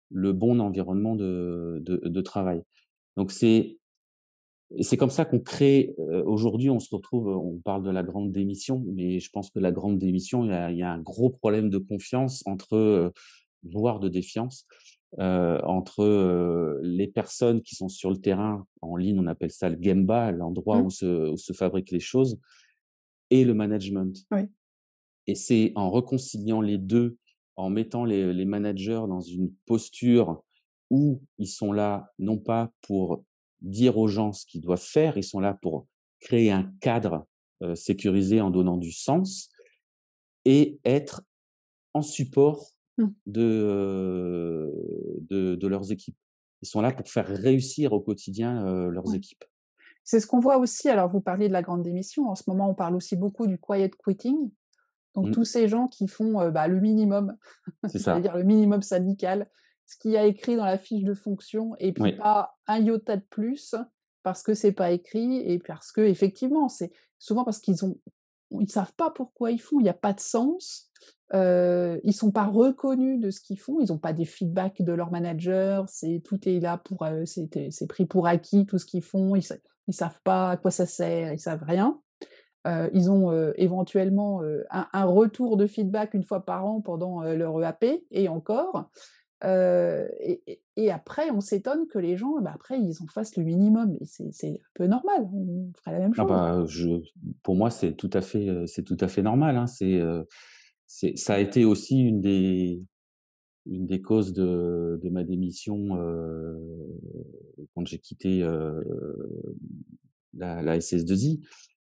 le bon environnement de travail. Donc c'est comme ça qu'on crée, aujourd'hui, on se retrouve, on parle de la grande démission, mais je pense que la grande démission, il y a un gros problème de confiance entre, voire de défiance, entre, les personnes qui sont sur le terrain. En ligne, on appelle ça le Gemba, l'endroit Mmh. où se fabriquent les choses, et le management. Oui. Et c'est en réconciliant les 2, en mettant les managers dans une posture où ils sont là, non pas pour dire aux gens ce qu'ils doivent faire, ils sont là pour créer un cadre, sécurisé en donnant du sens et être en support Mmh. de leurs équipes. Ils sont là pour faire réussir au quotidien, leurs Ouais. équipes. C'est ce qu'on voit aussi, alors vous parliez de la grande démission, en ce moment on parle aussi beaucoup du quiet quitting, donc Mmh, tous ces gens qui font, le minimum, c'est j'allais ça. dire le minimum syndical, ce qu'il y a écrit dans la fiche de fonction et puis Oui. pas un iota de plus, parce que c'est pas écrit et parce qu'effectivement, c'est souvent parce ils savent pas pourquoi ils font, il y a pas de sens, ils sont pas reconnus de ce qu'ils font, ils ont pas des feedbacks de leur manager, tout est là pour, c'est pris pour acquis tout ce qu'ils font, ils savent pas à quoi ça sert, ils savent rien. Ils ont, éventuellement, un retour de feedback une fois par an pendant, leur EAP et encore. Et après on s'étonne que les gens, bah, après ils en fassent le minimum et c'est un peu normal, on ferait la même Ah chose. bah, pour moi, c'est tout à fait normal, hein. Ça a été aussi une des causes de ma démission, quand j'ai quitté, la SS2I.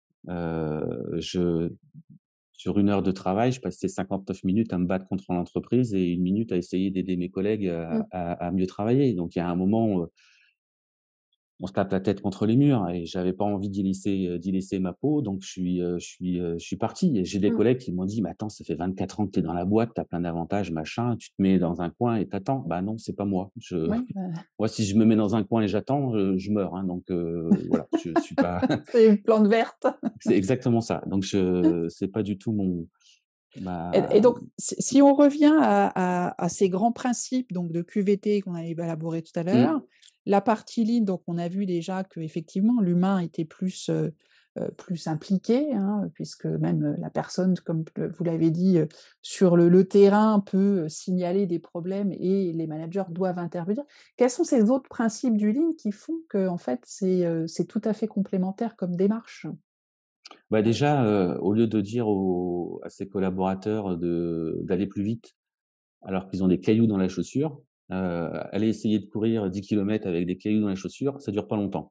Je Sur 1 heure de travail, je passais 59 minutes à me battre contre l'entreprise et 1 minute à essayer d'aider mes collègues Mmh. à mieux travailler. Donc il y a un moment, on se tape la tête contre les murs et j'avais pas envie d'y laisser ma peau, donc je suis parti et j'ai des Mmh. collègues qui m'ont dit: «Mais attends, ça fait 24 ans que tu es dans la boîte, tu as plein d'avantages, machin, tu te mets dans un coin et t'attends». Bah non, c'est pas moi. Oui, Moi, si je me mets dans un coin et j'attends, je meurs, hein, donc voilà, je suis pas c'est une plante verte. c'est exactement ça. Donc c'est pas du tout mon Et ma donc si on revient à ces grands principes donc de QVT qu'on a élaborés tout à mmh. l'heure, la partie lean, donc on a vu déjà qu'effectivement l'humain était plus impliqué, hein, puisque même, la personne comme vous l'avez dit, sur le terrain peut, signaler des problèmes et les managers doivent intervenir. Quels sont ces autres principes du lean qui font qu'en fait c'est tout à fait complémentaire comme démarche? Bah, déjà, au lieu de dire à ses collaborateurs d'aller plus vite, alors qu'ils ont des cailloux dans la chaussure, aller essayer de courir 10 kilomètres avec des cailloux dans les chaussures, ça dure pas longtemps.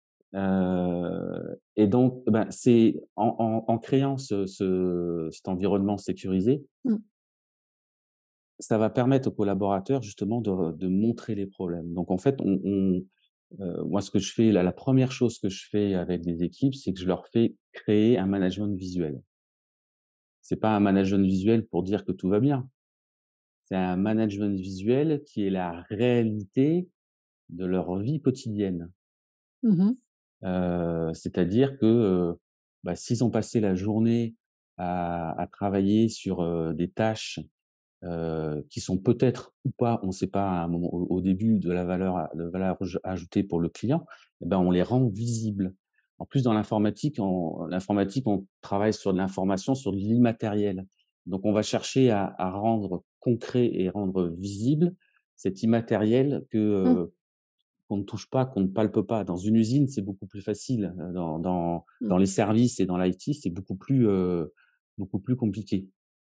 Et donc, ben, c'est en créant cet environnement sécurisé, Mmh. ça va permettre aux collaborateurs justement de montrer les problèmes. Donc en fait, moi ce que je fais, la 1re chose que je fais avec des équipes, c'est que je leur fais créer un management visuel. C'est pas un management visuel pour dire que tout va bien. C'est un management visuel qui est la réalité de leur vie quotidienne. Mmh. C'est-à-dire que, bah, s'ils ont passé la journée à travailler sur, des tâches, qui sont peut-être ou pas, on ne sait pas à un moment au début de valeur ajoutée pour le client, et ben, on les rend visibles. En plus, dans l'informatique, on travaille sur de l'information, sur de l'immatériel. Donc on va chercher à rendre concret et rendre visible cet immatériel Mmh. qu'on ne touche pas, qu'on ne palpe pas. Dans une usine, c'est beaucoup plus facile. Dans Mmh. les services et dans l'IT, c'est beaucoup plus compliqué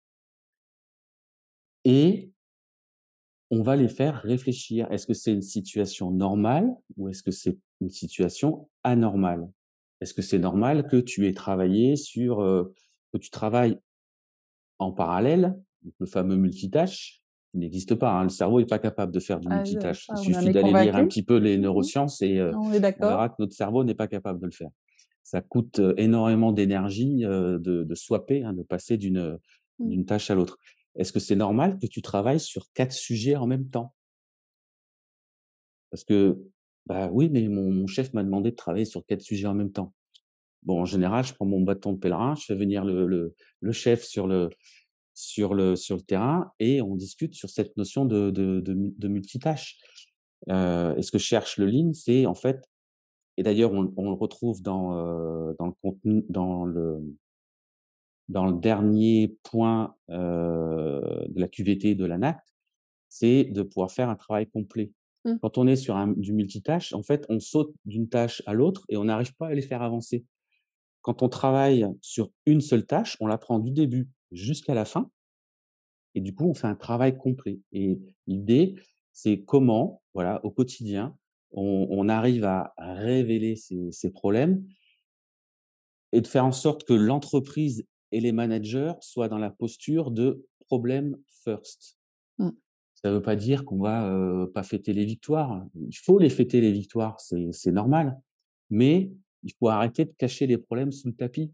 et on va les faire réfléchir. Est-ce que c'est une situation normale ou est-ce que c'est une situation anormale? Est-ce que c'est normal que tu aies travaillé que tu travailles en parallèle, donc le fameux multitâche, qui n'existe pas, hein. Le cerveau est pas capable de faire du Ah, multitâche. Il ça on en suffit est d'aller lire un convaincus. petit peu les Mmh. neurosciences et On est on verra d'accord. que notre cerveau n'est pas capable de le faire. Ça coûte, énormément d'énergie, de swapper, hein, de passer Mmh. d'une tâche à l'autre. Est-ce que c'est normal que tu travailles sur 4 sujets en même temps? Parce que, bah, oui, mais mon chef m'a demandé de travailler sur 4 sujets en même temps. Bon, en général, je prends mon bâton de pèlerin, je fais venir le chef sur le terrain et on discute sur cette notion de multitâche. Et ce que cherche le Lean, c'est en fait et d'ailleurs on le retrouve dans le contenu dans le dernier point, de la QVT de l'ANACT, c'est de pouvoir faire un travail complet. Mmh. Quand on est sur du multitâche, en fait, on saute d'une tâche à l'autre et on n'arrive pas à les faire avancer. Quand on travaille sur une seule tâche, on la prend du début jusqu'à la fin et du coup, on fait un travail complet et l'idée, c'est comment, voilà, au quotidien, on arrive à révéler ces problèmes et de faire en sorte que l'entreprise et les managers soient dans la posture de problem first. Mmh. Ça ne veut pas dire qu'on va, pas fêter les victoires. Il faut les fêter les victoires, c'est normal. Mais il faut arrêter de cacher les problèmes sous le tapis.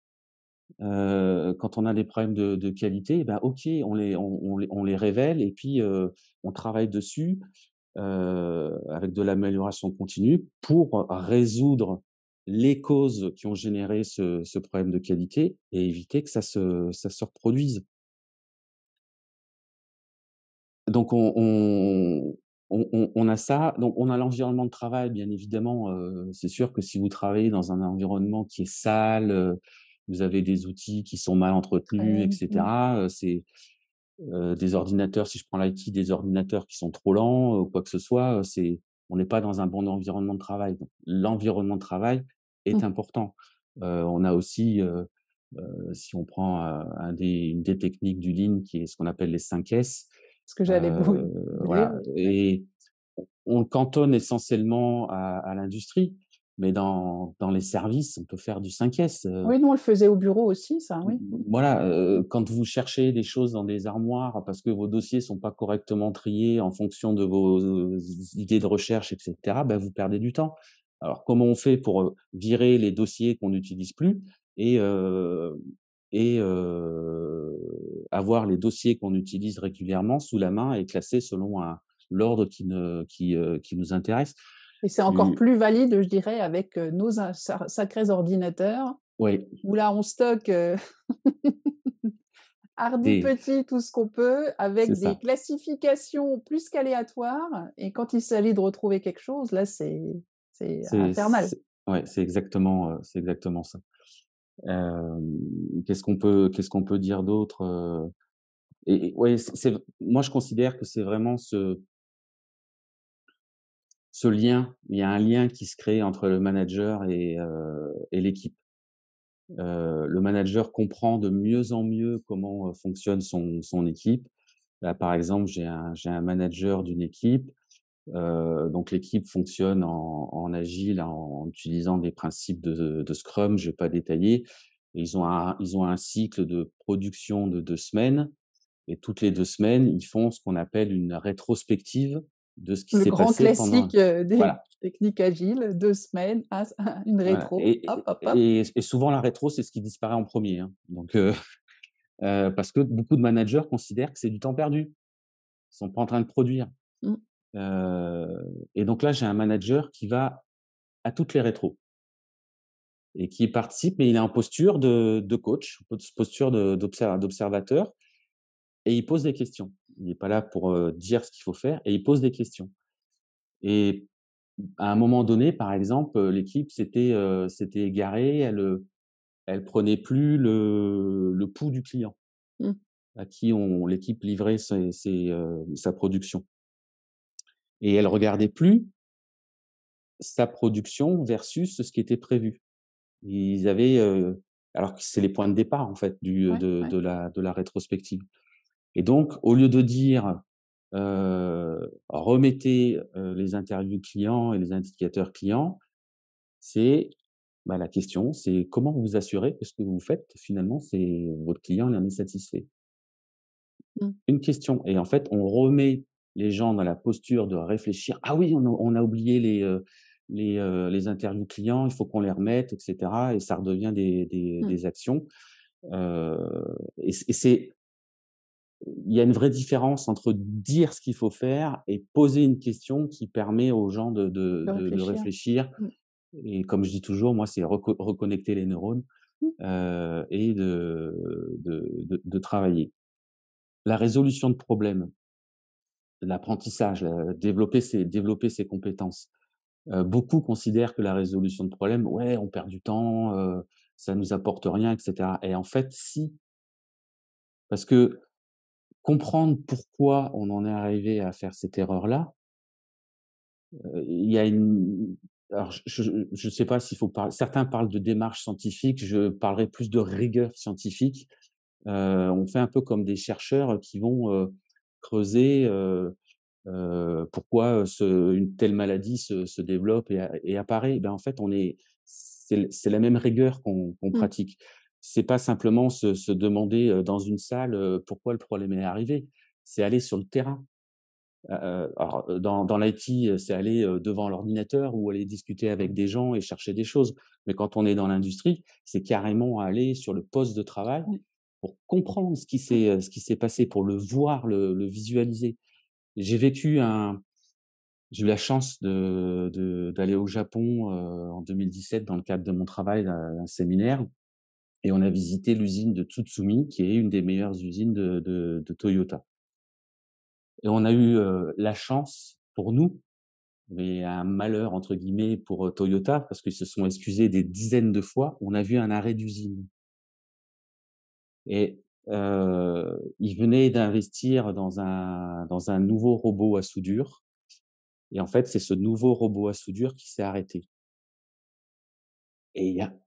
Quand on a des problèmes de qualité, ben OK, on les révèle et puis, on travaille dessus, avec de l'amélioration continue pour résoudre les causes qui ont généré ce problème de qualité et éviter que ça se reproduise. Donc on a ça, donc on a l'environnement de travail bien évidemment, c'est sûr que si vous travaillez dans un environnement qui est sale, vous avez des outils qui sont mal entretenus et Traîne. Mmh. cetera, des ordinateurs, si je prends l'IT, des ordinateurs qui sont trop lents, ou quoi que ce soit, on n'est pas dans un bon environnement de travail. Donc l'environnement de travail est Mmh. important. On a aussi, si on prend, une des techniques du Lean qui est ce qu'on appelle les 5 S, Ce que j'allais vous demander, voilà oui. et on le cantonne essentiellement à l'industrie, mais dans les services, on peut faire du 5 S, Oui, nous, on le faisait au bureau aussi ça, oui. Mmh. voilà, quand vous cherchez des choses dans des armoires parce que vos dossiers sont pas correctement triés en fonction de vos, idées de recherche et cetera, bah, vous perdez du temps. Alors comment on fait pour, virer les dossiers qu'on n'utilise plus et heu avoir les dossiers qu'on utilise régulièrement sous la main et classés selon l'ordre qui nous intéresse? Et c'est encore U plus valide, je dirais, avec, nos sacrés ordinateurs Oui, où là, on stocke, hardi c'est petit tout ce qu'on peut, c'est avec des ça. classifications plus qu'aléatoires et quand il s'agit de retrouver quelque chose, là, c'est infernal. C'est ouais, c'est exactement ça. Qu'est-ce qu'on peut dire d'autre, et ouais, moi je considère que c'est vraiment ce lien. Il y a un lien qui se crée entre le manager et l'équipe. Le manager comprend de mieux en mieux comment, fonctionne son équipe. Là, par exemple, j'ai un manager d'une équipe, donc l'équipe fonctionne en agile, en utilisant des principes de Scrum, je vais pas détailler. Et ils ont un cycle de production de 2 semaines et toutes les 2 semaines, ils font ce qu'on appelle une rétrospective de ce qui Le s'est grand passé pendant classique, des voilà, techniques agiles, 2 semaines, une voilà rétro, hop, hop, hop. et souvent la rétro, c'est ce qui disparaît en premier, hein. Donc parce que beaucoup de managers considèrent que c'est du temps perdu. Ils sont pas en train de produire. Mmh. Et donc là, j'ai un manager qui va à toutes les rétros et qui y participe, mais il est en posture de coach, posture d'observateur et il pose des questions. Il n'est pas là pour, dire ce qu'il faut faire et il pose des questions et à un moment donné, par exemple, l'équipe s'était égarée, elle prenait plus le pouls du client Mmh. à qui l'équipe livrait sa production et elle regardait plus sa production versus ce qui était prévu. Ils avaient, alors que c'est les points de départ en fait Ouais, ouais. de la rétrospective et donc au lieu de dire, remettez, les interviews clients et les indicateurs clients, c'est, bah, la question, c'est comment vous vous assurez que ce que vous faites finalement, c'est votre client il en est satisfait? Mmh. Une question et en fait, on remet les gens dans la posture de réfléchir: «Ah oui, on a oublié les interviews clients, il faut qu'on les remette» et cetera et ça redevient Mmh. des actions. Heu et c'est il y a une vraie différence entre dire ce qu'il faut faire et poser une question qui permet aux gens De de réfléchir. réfléchir Mmh. et comme je dis toujours, moi, c'est reconnecter les neurones, Mmh. et de travailler. la résolution de problèmes, l'apprentissage, développer ses compétences. Beaucoup considèrent que la résolution de problèmes, ouais, on perd du temps, ça nous apporte rien, et cetera. Et en fait, si, parce que comprendre pourquoi on en est arrivé à faire cette erreur-là, il y a une alors je sais pas s'il faut parler, certains parlent de démarche scientifique, je parlerai plus de rigueur scientifique. On fait un peu comme des chercheurs qui vont, creuser, pourquoi, une telle maladie se développe et apparaît. Ben, en fait, c'est la même rigueur qu'on Mmh. pratique. C'est pas simplement se demander, dans une salle, pourquoi le problème est arrivé. C'est aller sur le terrain. Alors, dans l'IT, c'est aller, devant l'ordinateur ou aller discuter avec des gens et chercher des choses. Mais quand on est dans l'industrie, c'est carrément aller sur le poste de travail Oui. pour comprendre ce qui s'est passé, pour le voir, le visualiser. J'ai vécu un j'ai eu la chance d'aller au Japon, en 2017 dans le cadre de mon travail, d'un séminaire, et on a visité l'usine de Tsutsumi, qui est une des meilleures usines de Toyota. Et on a eu, la chance pour nous, mais un «malheur» entre guillemets pour, Toyota, parce qu'ils se sont excusés des dizaines de fois, on a vu un arrêt d'usine. Et ils venaient d'investir dans un nouveau robot à soudure, et en fait, c'est ce nouveau robot à soudure qui s'est arrêté. Et il y a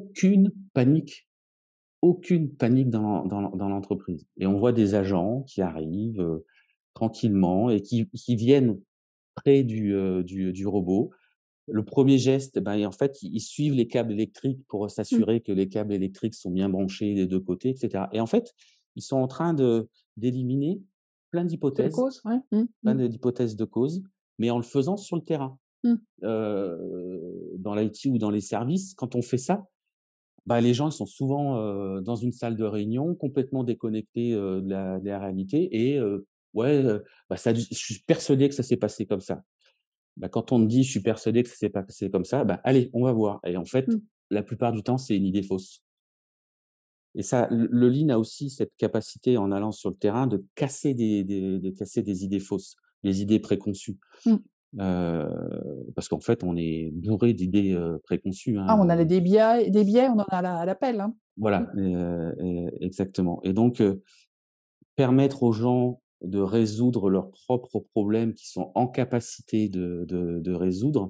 aucune panique dans l'entreprise. Et on voit des agents qui arrivent, tranquillement, et qui viennent près du robot. Le premier geste, ben, en fait, ils suivent les câbles électriques pour Mmh. s'assurer que les câbles électriques sont bien branchés des 2 côtés, et cetera. Et en fait, ils sont en train d'éliminer plein De d'hypothèses, cause, ouais. Mmh. plein Mmh. d'hypothèses de cause, mais en le faisant sur le terrain. Mmh. Dans l'IT ou dans les services, quand on fait ça, bah, les gens, ils sont souvent, dans une salle de réunion, complètement déconnectés, de la réalité, et ouais, bah, ça a dû je suis persuadé que ça s'est passé comme ça. Bah, quand on te dit: «Je suis persuadé que ça s'est passé comme ça», bah, allez, on va voir. Et en fait, Mmh. la plupart du temps, c'est une idée fausse. Et ça, le lean a aussi cette capacité, en allant sur le terrain, de casser de casser des idées fausses, des idées préconçues. Mmh. Heu, Parce qu'en fait, on est bourré d'idées, préconçues, Ah, hein, on a des biais, on en a à l'appel, hein. Mmh. voilà, exactement. Et donc, permettre aux gens de résoudre leurs propres problèmes qu'ils sont en capacité de résoudre.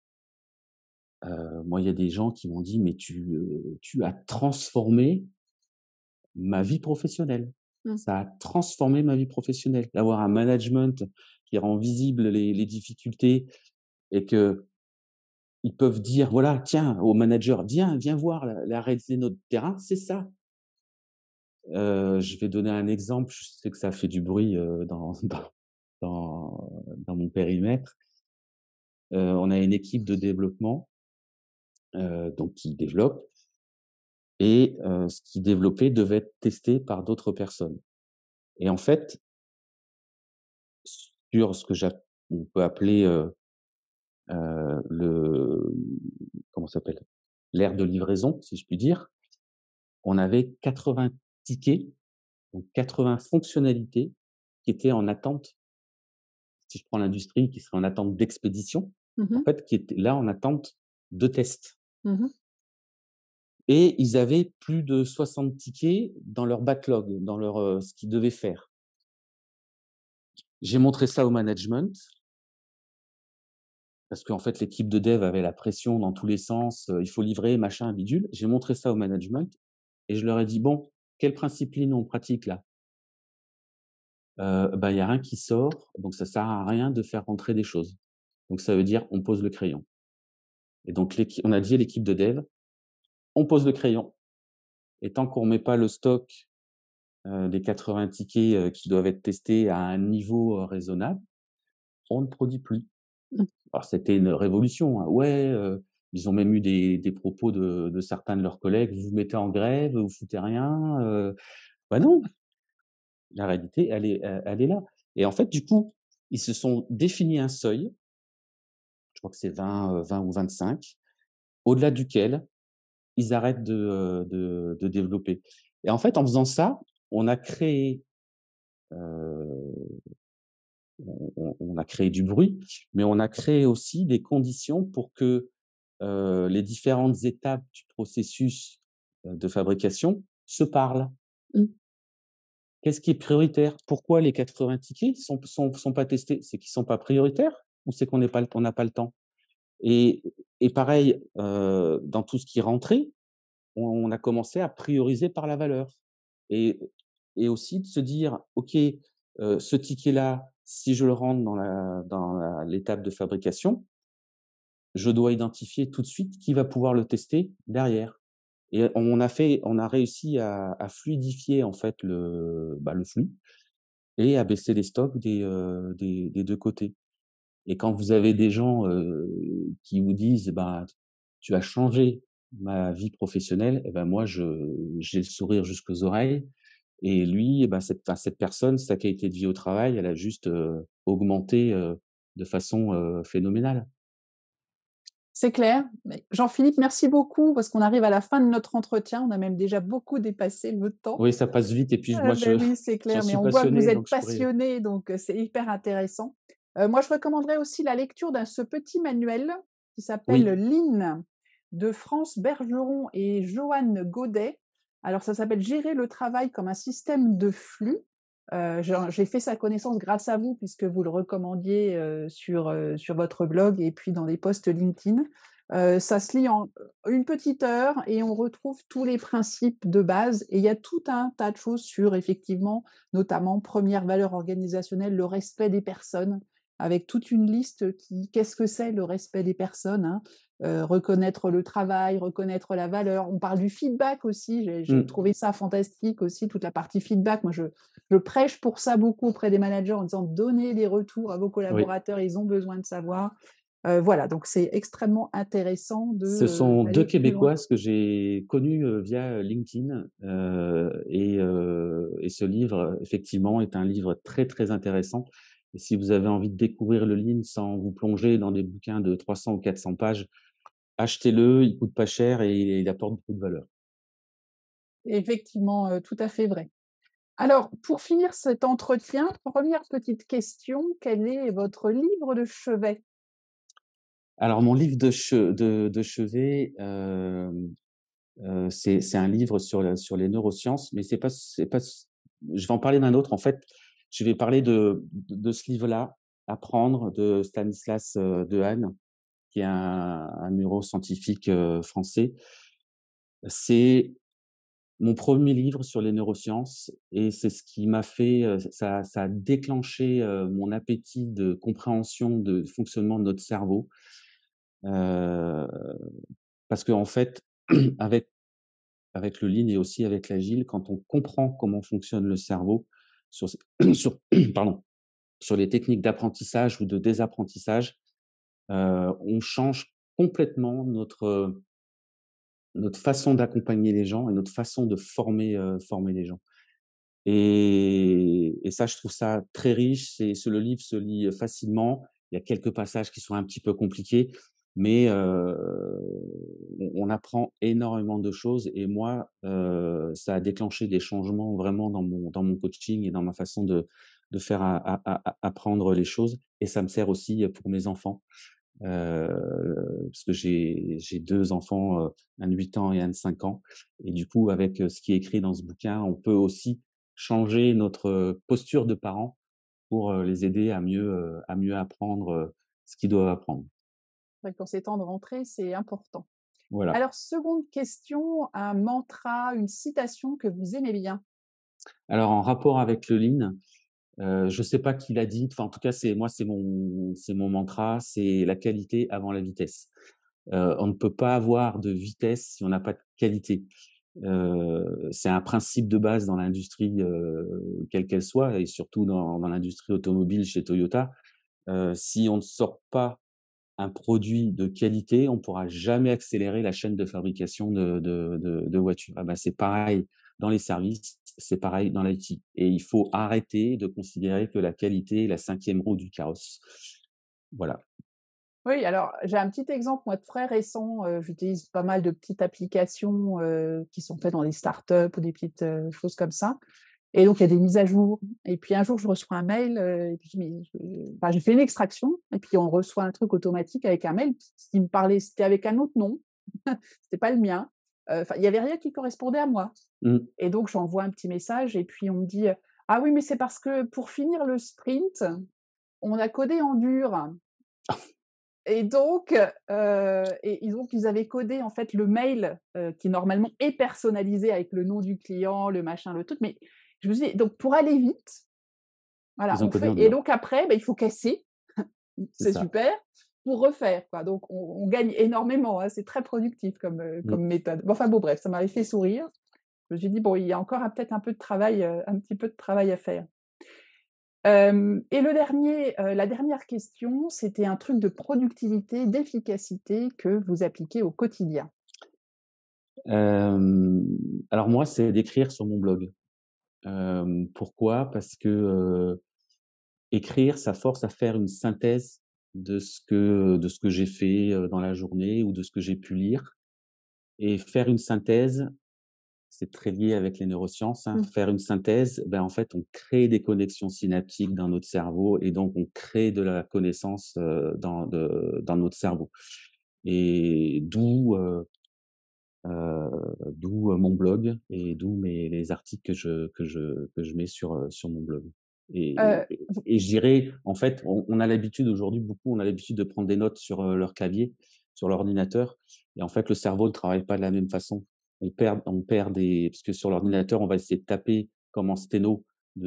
Moi, il y a des gens qui m'ont dit: «Mais tu as transformé ma vie professionnelle». Mmh. Ça a transformé ma vie professionnelle. D'avoir un management qui rend visible les difficultés, et qu'ils peuvent dire: «Voilà, tiens», au manager: «Viens voir la réalité de notre terrain, c'est ça». Je vais donner un exemple, je sais que ça fait du bruit, dans mon périmètre. On a une équipe de développement, donc qui développe, et ce qu'ils développaient devait être testé par d'autres personnes. Et en fait, sur ce que on peut appeler, le comment ça s'appelle? L'aire de livraison, si je puis dire, on avait 80 tickets, donc 80 fonctionnalités qui étaient en attente. Si je prends l'industrie, qui serait en attente d'expédition, Mmh en mh. fait, qui était là en attente de test. Mmh mh. Et ils avaient plus de 60 tickets dans leur backlog, dans leur, ce qu'ils devaient faire. J'ai montré ça au management, parce qu'en fait, l'équipe de dev avait la pression dans tous les sens, il faut livrer, machin, bidule. J'ai montré ça au management et je leur ai dit: «Bon, quel principe Lean on pratique là?» «Bah, il y a rien qui sort, donc ça sert à rien de faire rentrer des choses. Donc ça veut dire on pose le crayon». Et donc on a dit à l'équipe de dev: «On pose le crayon, et tant qu'on remet pas le stock, des 80 tickets, qui doivent être testés à un niveau, raisonnable, on ne produit plus». Mmh. Alors c'était une révolution, hein. Ouais, ils ont même eu des propos de certains de leurs collègues: «Vous vous mettez en grève, vous foutez rien», bah non, la réalité elle est là. Et en fait, du coup, ils se sont définis un seuil, je crois que c'est 20 ou 25, au-delà duquel ils arrêtent de développer. Et en fait, en faisant ça, on a créé heu, on a créé du bruit, mais on a créé aussi des conditions pour que, les différentes étapes du processus, de fabrication se parlent. Mmh. Qu'est-ce qui est prioritaire? Pourquoi les 80 tickets sont pas testés? C'est qu'ils sont pas prioritaires ou c'est qu'on n'a pas le temps? Et et pareil, dans tout ce qui est rentrée, on a commencé à prioriser par la valeur et et aussi de se dire: «OK, ce ticket-là, si je le rentre dans l'étape de fabrication, je dois identifier tout de suite qui va pouvoir le tester derrière». Et on a réussi à fluidifier en fait le flux et à baisser les stocks des 2 côtés. Et quand vous avez des gens, qui vous disent: «Bah, tu as changé ma vie professionnelle», et ben moi j'ai le sourire jusqu'aux oreilles et lui, et bah, cette personne, sa qualité de vie au travail, elle a juste, augmenté, de façon, phénoménale. C'est clair. Mais Jean-Philippe, merci beaucoup parce qu'on arrive à la fin de notre entretien. On a même déjà beaucoup dépassé le temps. Oui, ça passe vite et puis moi Beh, oui, c'est j'en clair, mais suis on voit que vous passionné êtes donc je pourrais passionné, donc c'est hyper intéressant. Moi, je recommanderais aussi la lecture d'un ce petit manuel qui s'appelle oui, Lean de France Bergeron et Joanne Godet. Alors ça s'appelle «Gérer le travail comme un système de flux». J'ai fait sa connaissance grâce à vous puisque vous le recommandiez, sur votre blog et puis dans les posts LinkedIn. Ça se lit en une petite heure et on retrouve tous les principes de base et il y a tout un tas de choses sur effectivement, notamment première valeur organisationnelle, le respect des personnes, avec toute une liste qui qu'est-ce que c'est le respect des personnes, hein? Reconnaître le travail, reconnaître la valeur. On parle du feedback aussi, j'ai mmh, trouvé ça fantastique aussi, toute la partie feedback. Moi, je prêche pour ça beaucoup auprès des managers en disant: «Donnez des retours à vos oui. collaborateurs, ils ont besoin de savoir». Voilà, donc c'est extrêmement intéressant Ce sont 2 d'aller plus loin. Québécoises que j'ai connues, via LinkedIn, et ce livre, effectivement, est un livre très, très intéressant et si vous avez envie de découvrir le Lean sans vous plonger dans des bouquins de 300 ou 400 pages, achetez-le, il coûte pas cher et il apporte beaucoup de valeur. Effectivement, tout à fait vrai. Alors, pour finir cet entretien, première petite question, quel est votre livre de chevet? Alors mon livre de chevet, c'est un livre sur les neurosciences, mais c'est pas je vais en parler d'un autre. En fait, je vais parler de ce livre-là, «Apprendre» de Stanislas, Dehaene, qui est un neuroscientifique, français. C'est mon premier livre sur les neurosciences et c'est ce qui m'a fait, ça a déclenché, mon appétit de compréhension de fonctionnement de notre cerveau, heu, parce qu'en fait, avec avec le lean et aussi avec l'agile, quand on comprend comment fonctionne le cerveau sur c sur pardon, sur les techniques d'apprentissage ou de désapprentissage, on change complètement notre façon d'accompagner les gens et notre façon de former les gens. Et ça, je trouve ça très riche. Le livre se lit facilement. Il y a quelques passages qui sont un petit peu compliqués, mais on apprend énormément de choses et moi, ça a déclenché des changements vraiment dans mon coaching et dans ma façon de faire apprendre les choses et ça me sert aussi pour mes enfants. Parce que j'ai 2 enfants, un de 8 ans et un de 5 ans et du coup avec, ce qui est écrit dans ce bouquin, on peut aussi changer notre, posture de parents pour, les aider à mieux apprendre, ce qu'ils doivent apprendre. Ouais, pour ces temps de rentrée, c'est important. Voilà. Alors, seconde question, un mantra, une citation que vous aimez bien? Alors en rapport avec le lean, je sais pas qui l'a dit, enfin en tout cas c'est mon mantra, c'est la qualité avant la vitesse. On ne peut pas avoir de vitesse si on n'a pas de qualité. C'est un principe de base dans l'industrie, quelle qu'elle soit et surtout dans l'industrie automobile chez Toyota. Si on ne sort pas un produit de qualité, on pourra jamais accélérer la chaîne de fabrication de voitures. Ah bah, c'est pareil dans les services, c'est pareil dans l'IT et il faut arrêter de considérer que la qualité est la 5e roue du carrosse. Voilà. Oui, alors j'ai un petit exemple, moi, très récent, j'utilise pas mal de petites applications, qui sont faites dans des startups ou des petites, choses comme ça Et donc il y a des mises à jour et puis un jour je reçois un mail, et puis enfin j'ai fait une extraction et puis on reçoit un truc automatique avec un mail qui me parlait, c'était avec un autre nom, c'était pas le mien, enfin il y avait rien qui correspondait à moi Mmh. et donc j'envoie un petit message et puis on me dit: «Ah oui, mais c'est parce que pour finir le sprint, on a codé en dur». Et donc, ils avaient codé en fait le mail, qui normalement est personnalisé avec le nom du client, le machin, le truc, mais je me suis dit: «Donc pour aller vite, voilà, Ils ont on codé fait» en et dur. donc après, il faut casser, C'est c'est ça. super, pour refaire quoi. Donc on gagne énormément, hein, c'est très productif comme, Mmh. comme méthode. Bon, enfin bon bref, ça m'avait fait sourire. Je me suis dit: «Bon, il y a encore peut-être un peu de travail, un petit peu de travail à faire». Et la dernière question, c'était un truc de productivité, d'efficacité que vous appliquez au quotidien. Alors moi, c'est d'écrire sur mon blog. Pourquoi? Parce que, écrire, ça force à faire une synthèse de ce que j'ai fait, dans la journée ou de ce que j'ai pu lire et faire une synthèse, c'est très lié avec les neurosciences, hein. Mmh. Faire une synthèse, ben, en fait, on crée des connexions synaptiques dans notre cerveau et donc on crée de la connaissance, dans notre cerveau et mon blog et d'où les articles que je mets sur mon blog et et Vous et je dirais, en fait, on a l'habitude aujourd'hui, beaucoup, on a l'habitude de prendre des notes sur, leur clavier, sur l'ordinateur et en fait, le cerveau ne travaille pas de la même façon. On perd des parce que sur l'ordinateur, on va essayer de taper comme en sténo,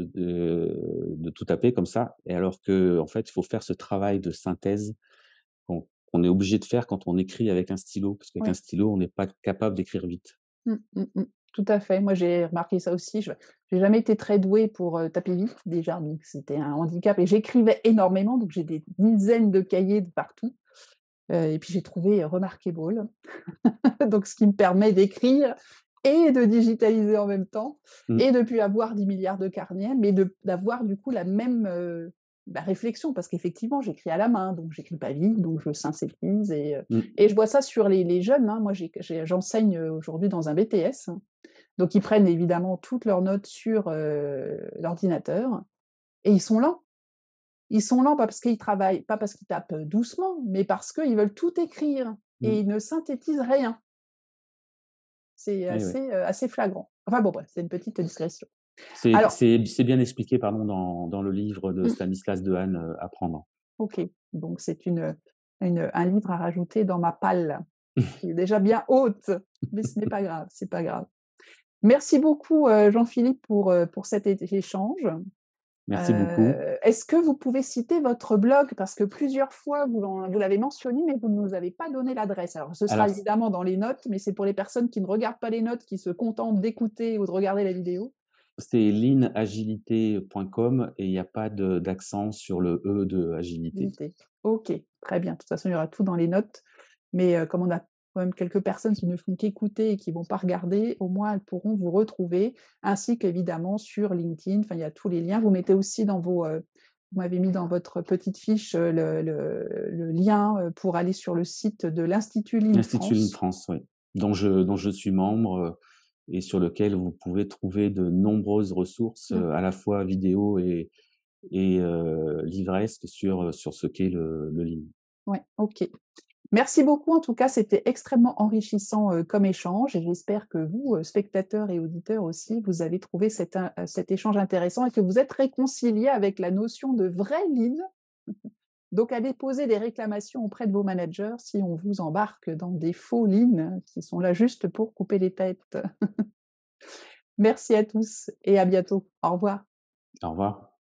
de tout taper comme ça et alors qu'en fait, il faut faire ce travail de synthèse qu'on est obligé de faire quand on écrit avec un stylo, parce qu'avec un oui. stylo, on n'est pas capable d'écrire vite. Mmh, mmh, mmh. Tout à fait. Moi, j'ai remarqué ça aussi. Je j'ai jamais été très douée pour, taper vite déjà, donc c'était un handicap et j'écrivais énormément, donc j'ai des dizaines de cahiers de partout, et puis j'ai trouvé Remarkable, donc ce qui me permet d'écrire et de digitaliser en même temps Mmh, et de plus avoir 10 milliards de carnets, mais d'avoir du coup la même, réflexion parce qu'effectivement j'écris à la main, donc j'écris pas vite, donc je synthétise mmh. et je vois ça sur les jeunes, hein. Moi j'enseigne, aujourd'hui dans un BTS, donc ils prennent évidemment toutes leurs notes sur, l'ordinateur et ils sont lents. Ils sont lents pas parce qu'ils travaillent, pas parce qu'ils tapent, doucement, mais parce qu'ils veulent tout écrire Mmh. et ils ne synthétisent rien. C'est Eh ouais. assez flagrant. Enfin bon bref, c'est une petite digression. C'est Alors c'est c'est bien expliqué, pardon, dans le livre de mmh, Stanislas Dehaene, «Apprendre». OK, donc c'est un livre à rajouter dans ma palle, qui est déjà bien haute, mais ce n'est pas grave, c'est pas grave. Merci beaucoup, Jean-Philippe pour cet échange. Merci beaucoup. Est-ce que vous pouvez citer votre blog? Parce que plusieurs fois vous l'avez mentionné, mais vous ne nous avez pas donné l'adresse. Alors ce sera Alors évidemment dans les notes, mais c'est pour les personnes qui ne regardent pas les notes, qui se contentent d'écouter ou de regarder la vidéo. c'est leanagilité.com et il y a pas d'accent sur le E de agilité. Unité. OK, très bien. De toute façon, il y aura tout dans les notes, mais comme on a quand même quelques personnes qui ne font qu'écouter et qui vont pas regarder, au moins elles pourront vous retrouver, ainsi qu'évidemment sur LinkedIn. Enfin, il y a tous les liens. Vous mettez aussi dans vous m'avez mis dans votre petite fiche, le lien, pour aller sur le site de l'Institut Lean L'Institut Lean France. France, oui, dont je suis membre, et sur lequel vous pouvez trouver de nombreuses ressources, Mmh. à la fois vidéo et livresques sur ce qu'est le Lean. Ouais, OK. Merci beaucoup en tout cas, c'était extrêmement enrichissant, comme échange et j'espère que vous, spectateurs et auditeurs aussi, vous avez trouvé cet échange intéressant et que vous êtes réconciliés avec la notion de vrai lean. Donc à déposer des réclamations auprès de vos managers si on vous embarque dans des faux lean qui sont là juste pour couper les têtes. Merci à tous et à bientôt. Au revoir. Au revoir.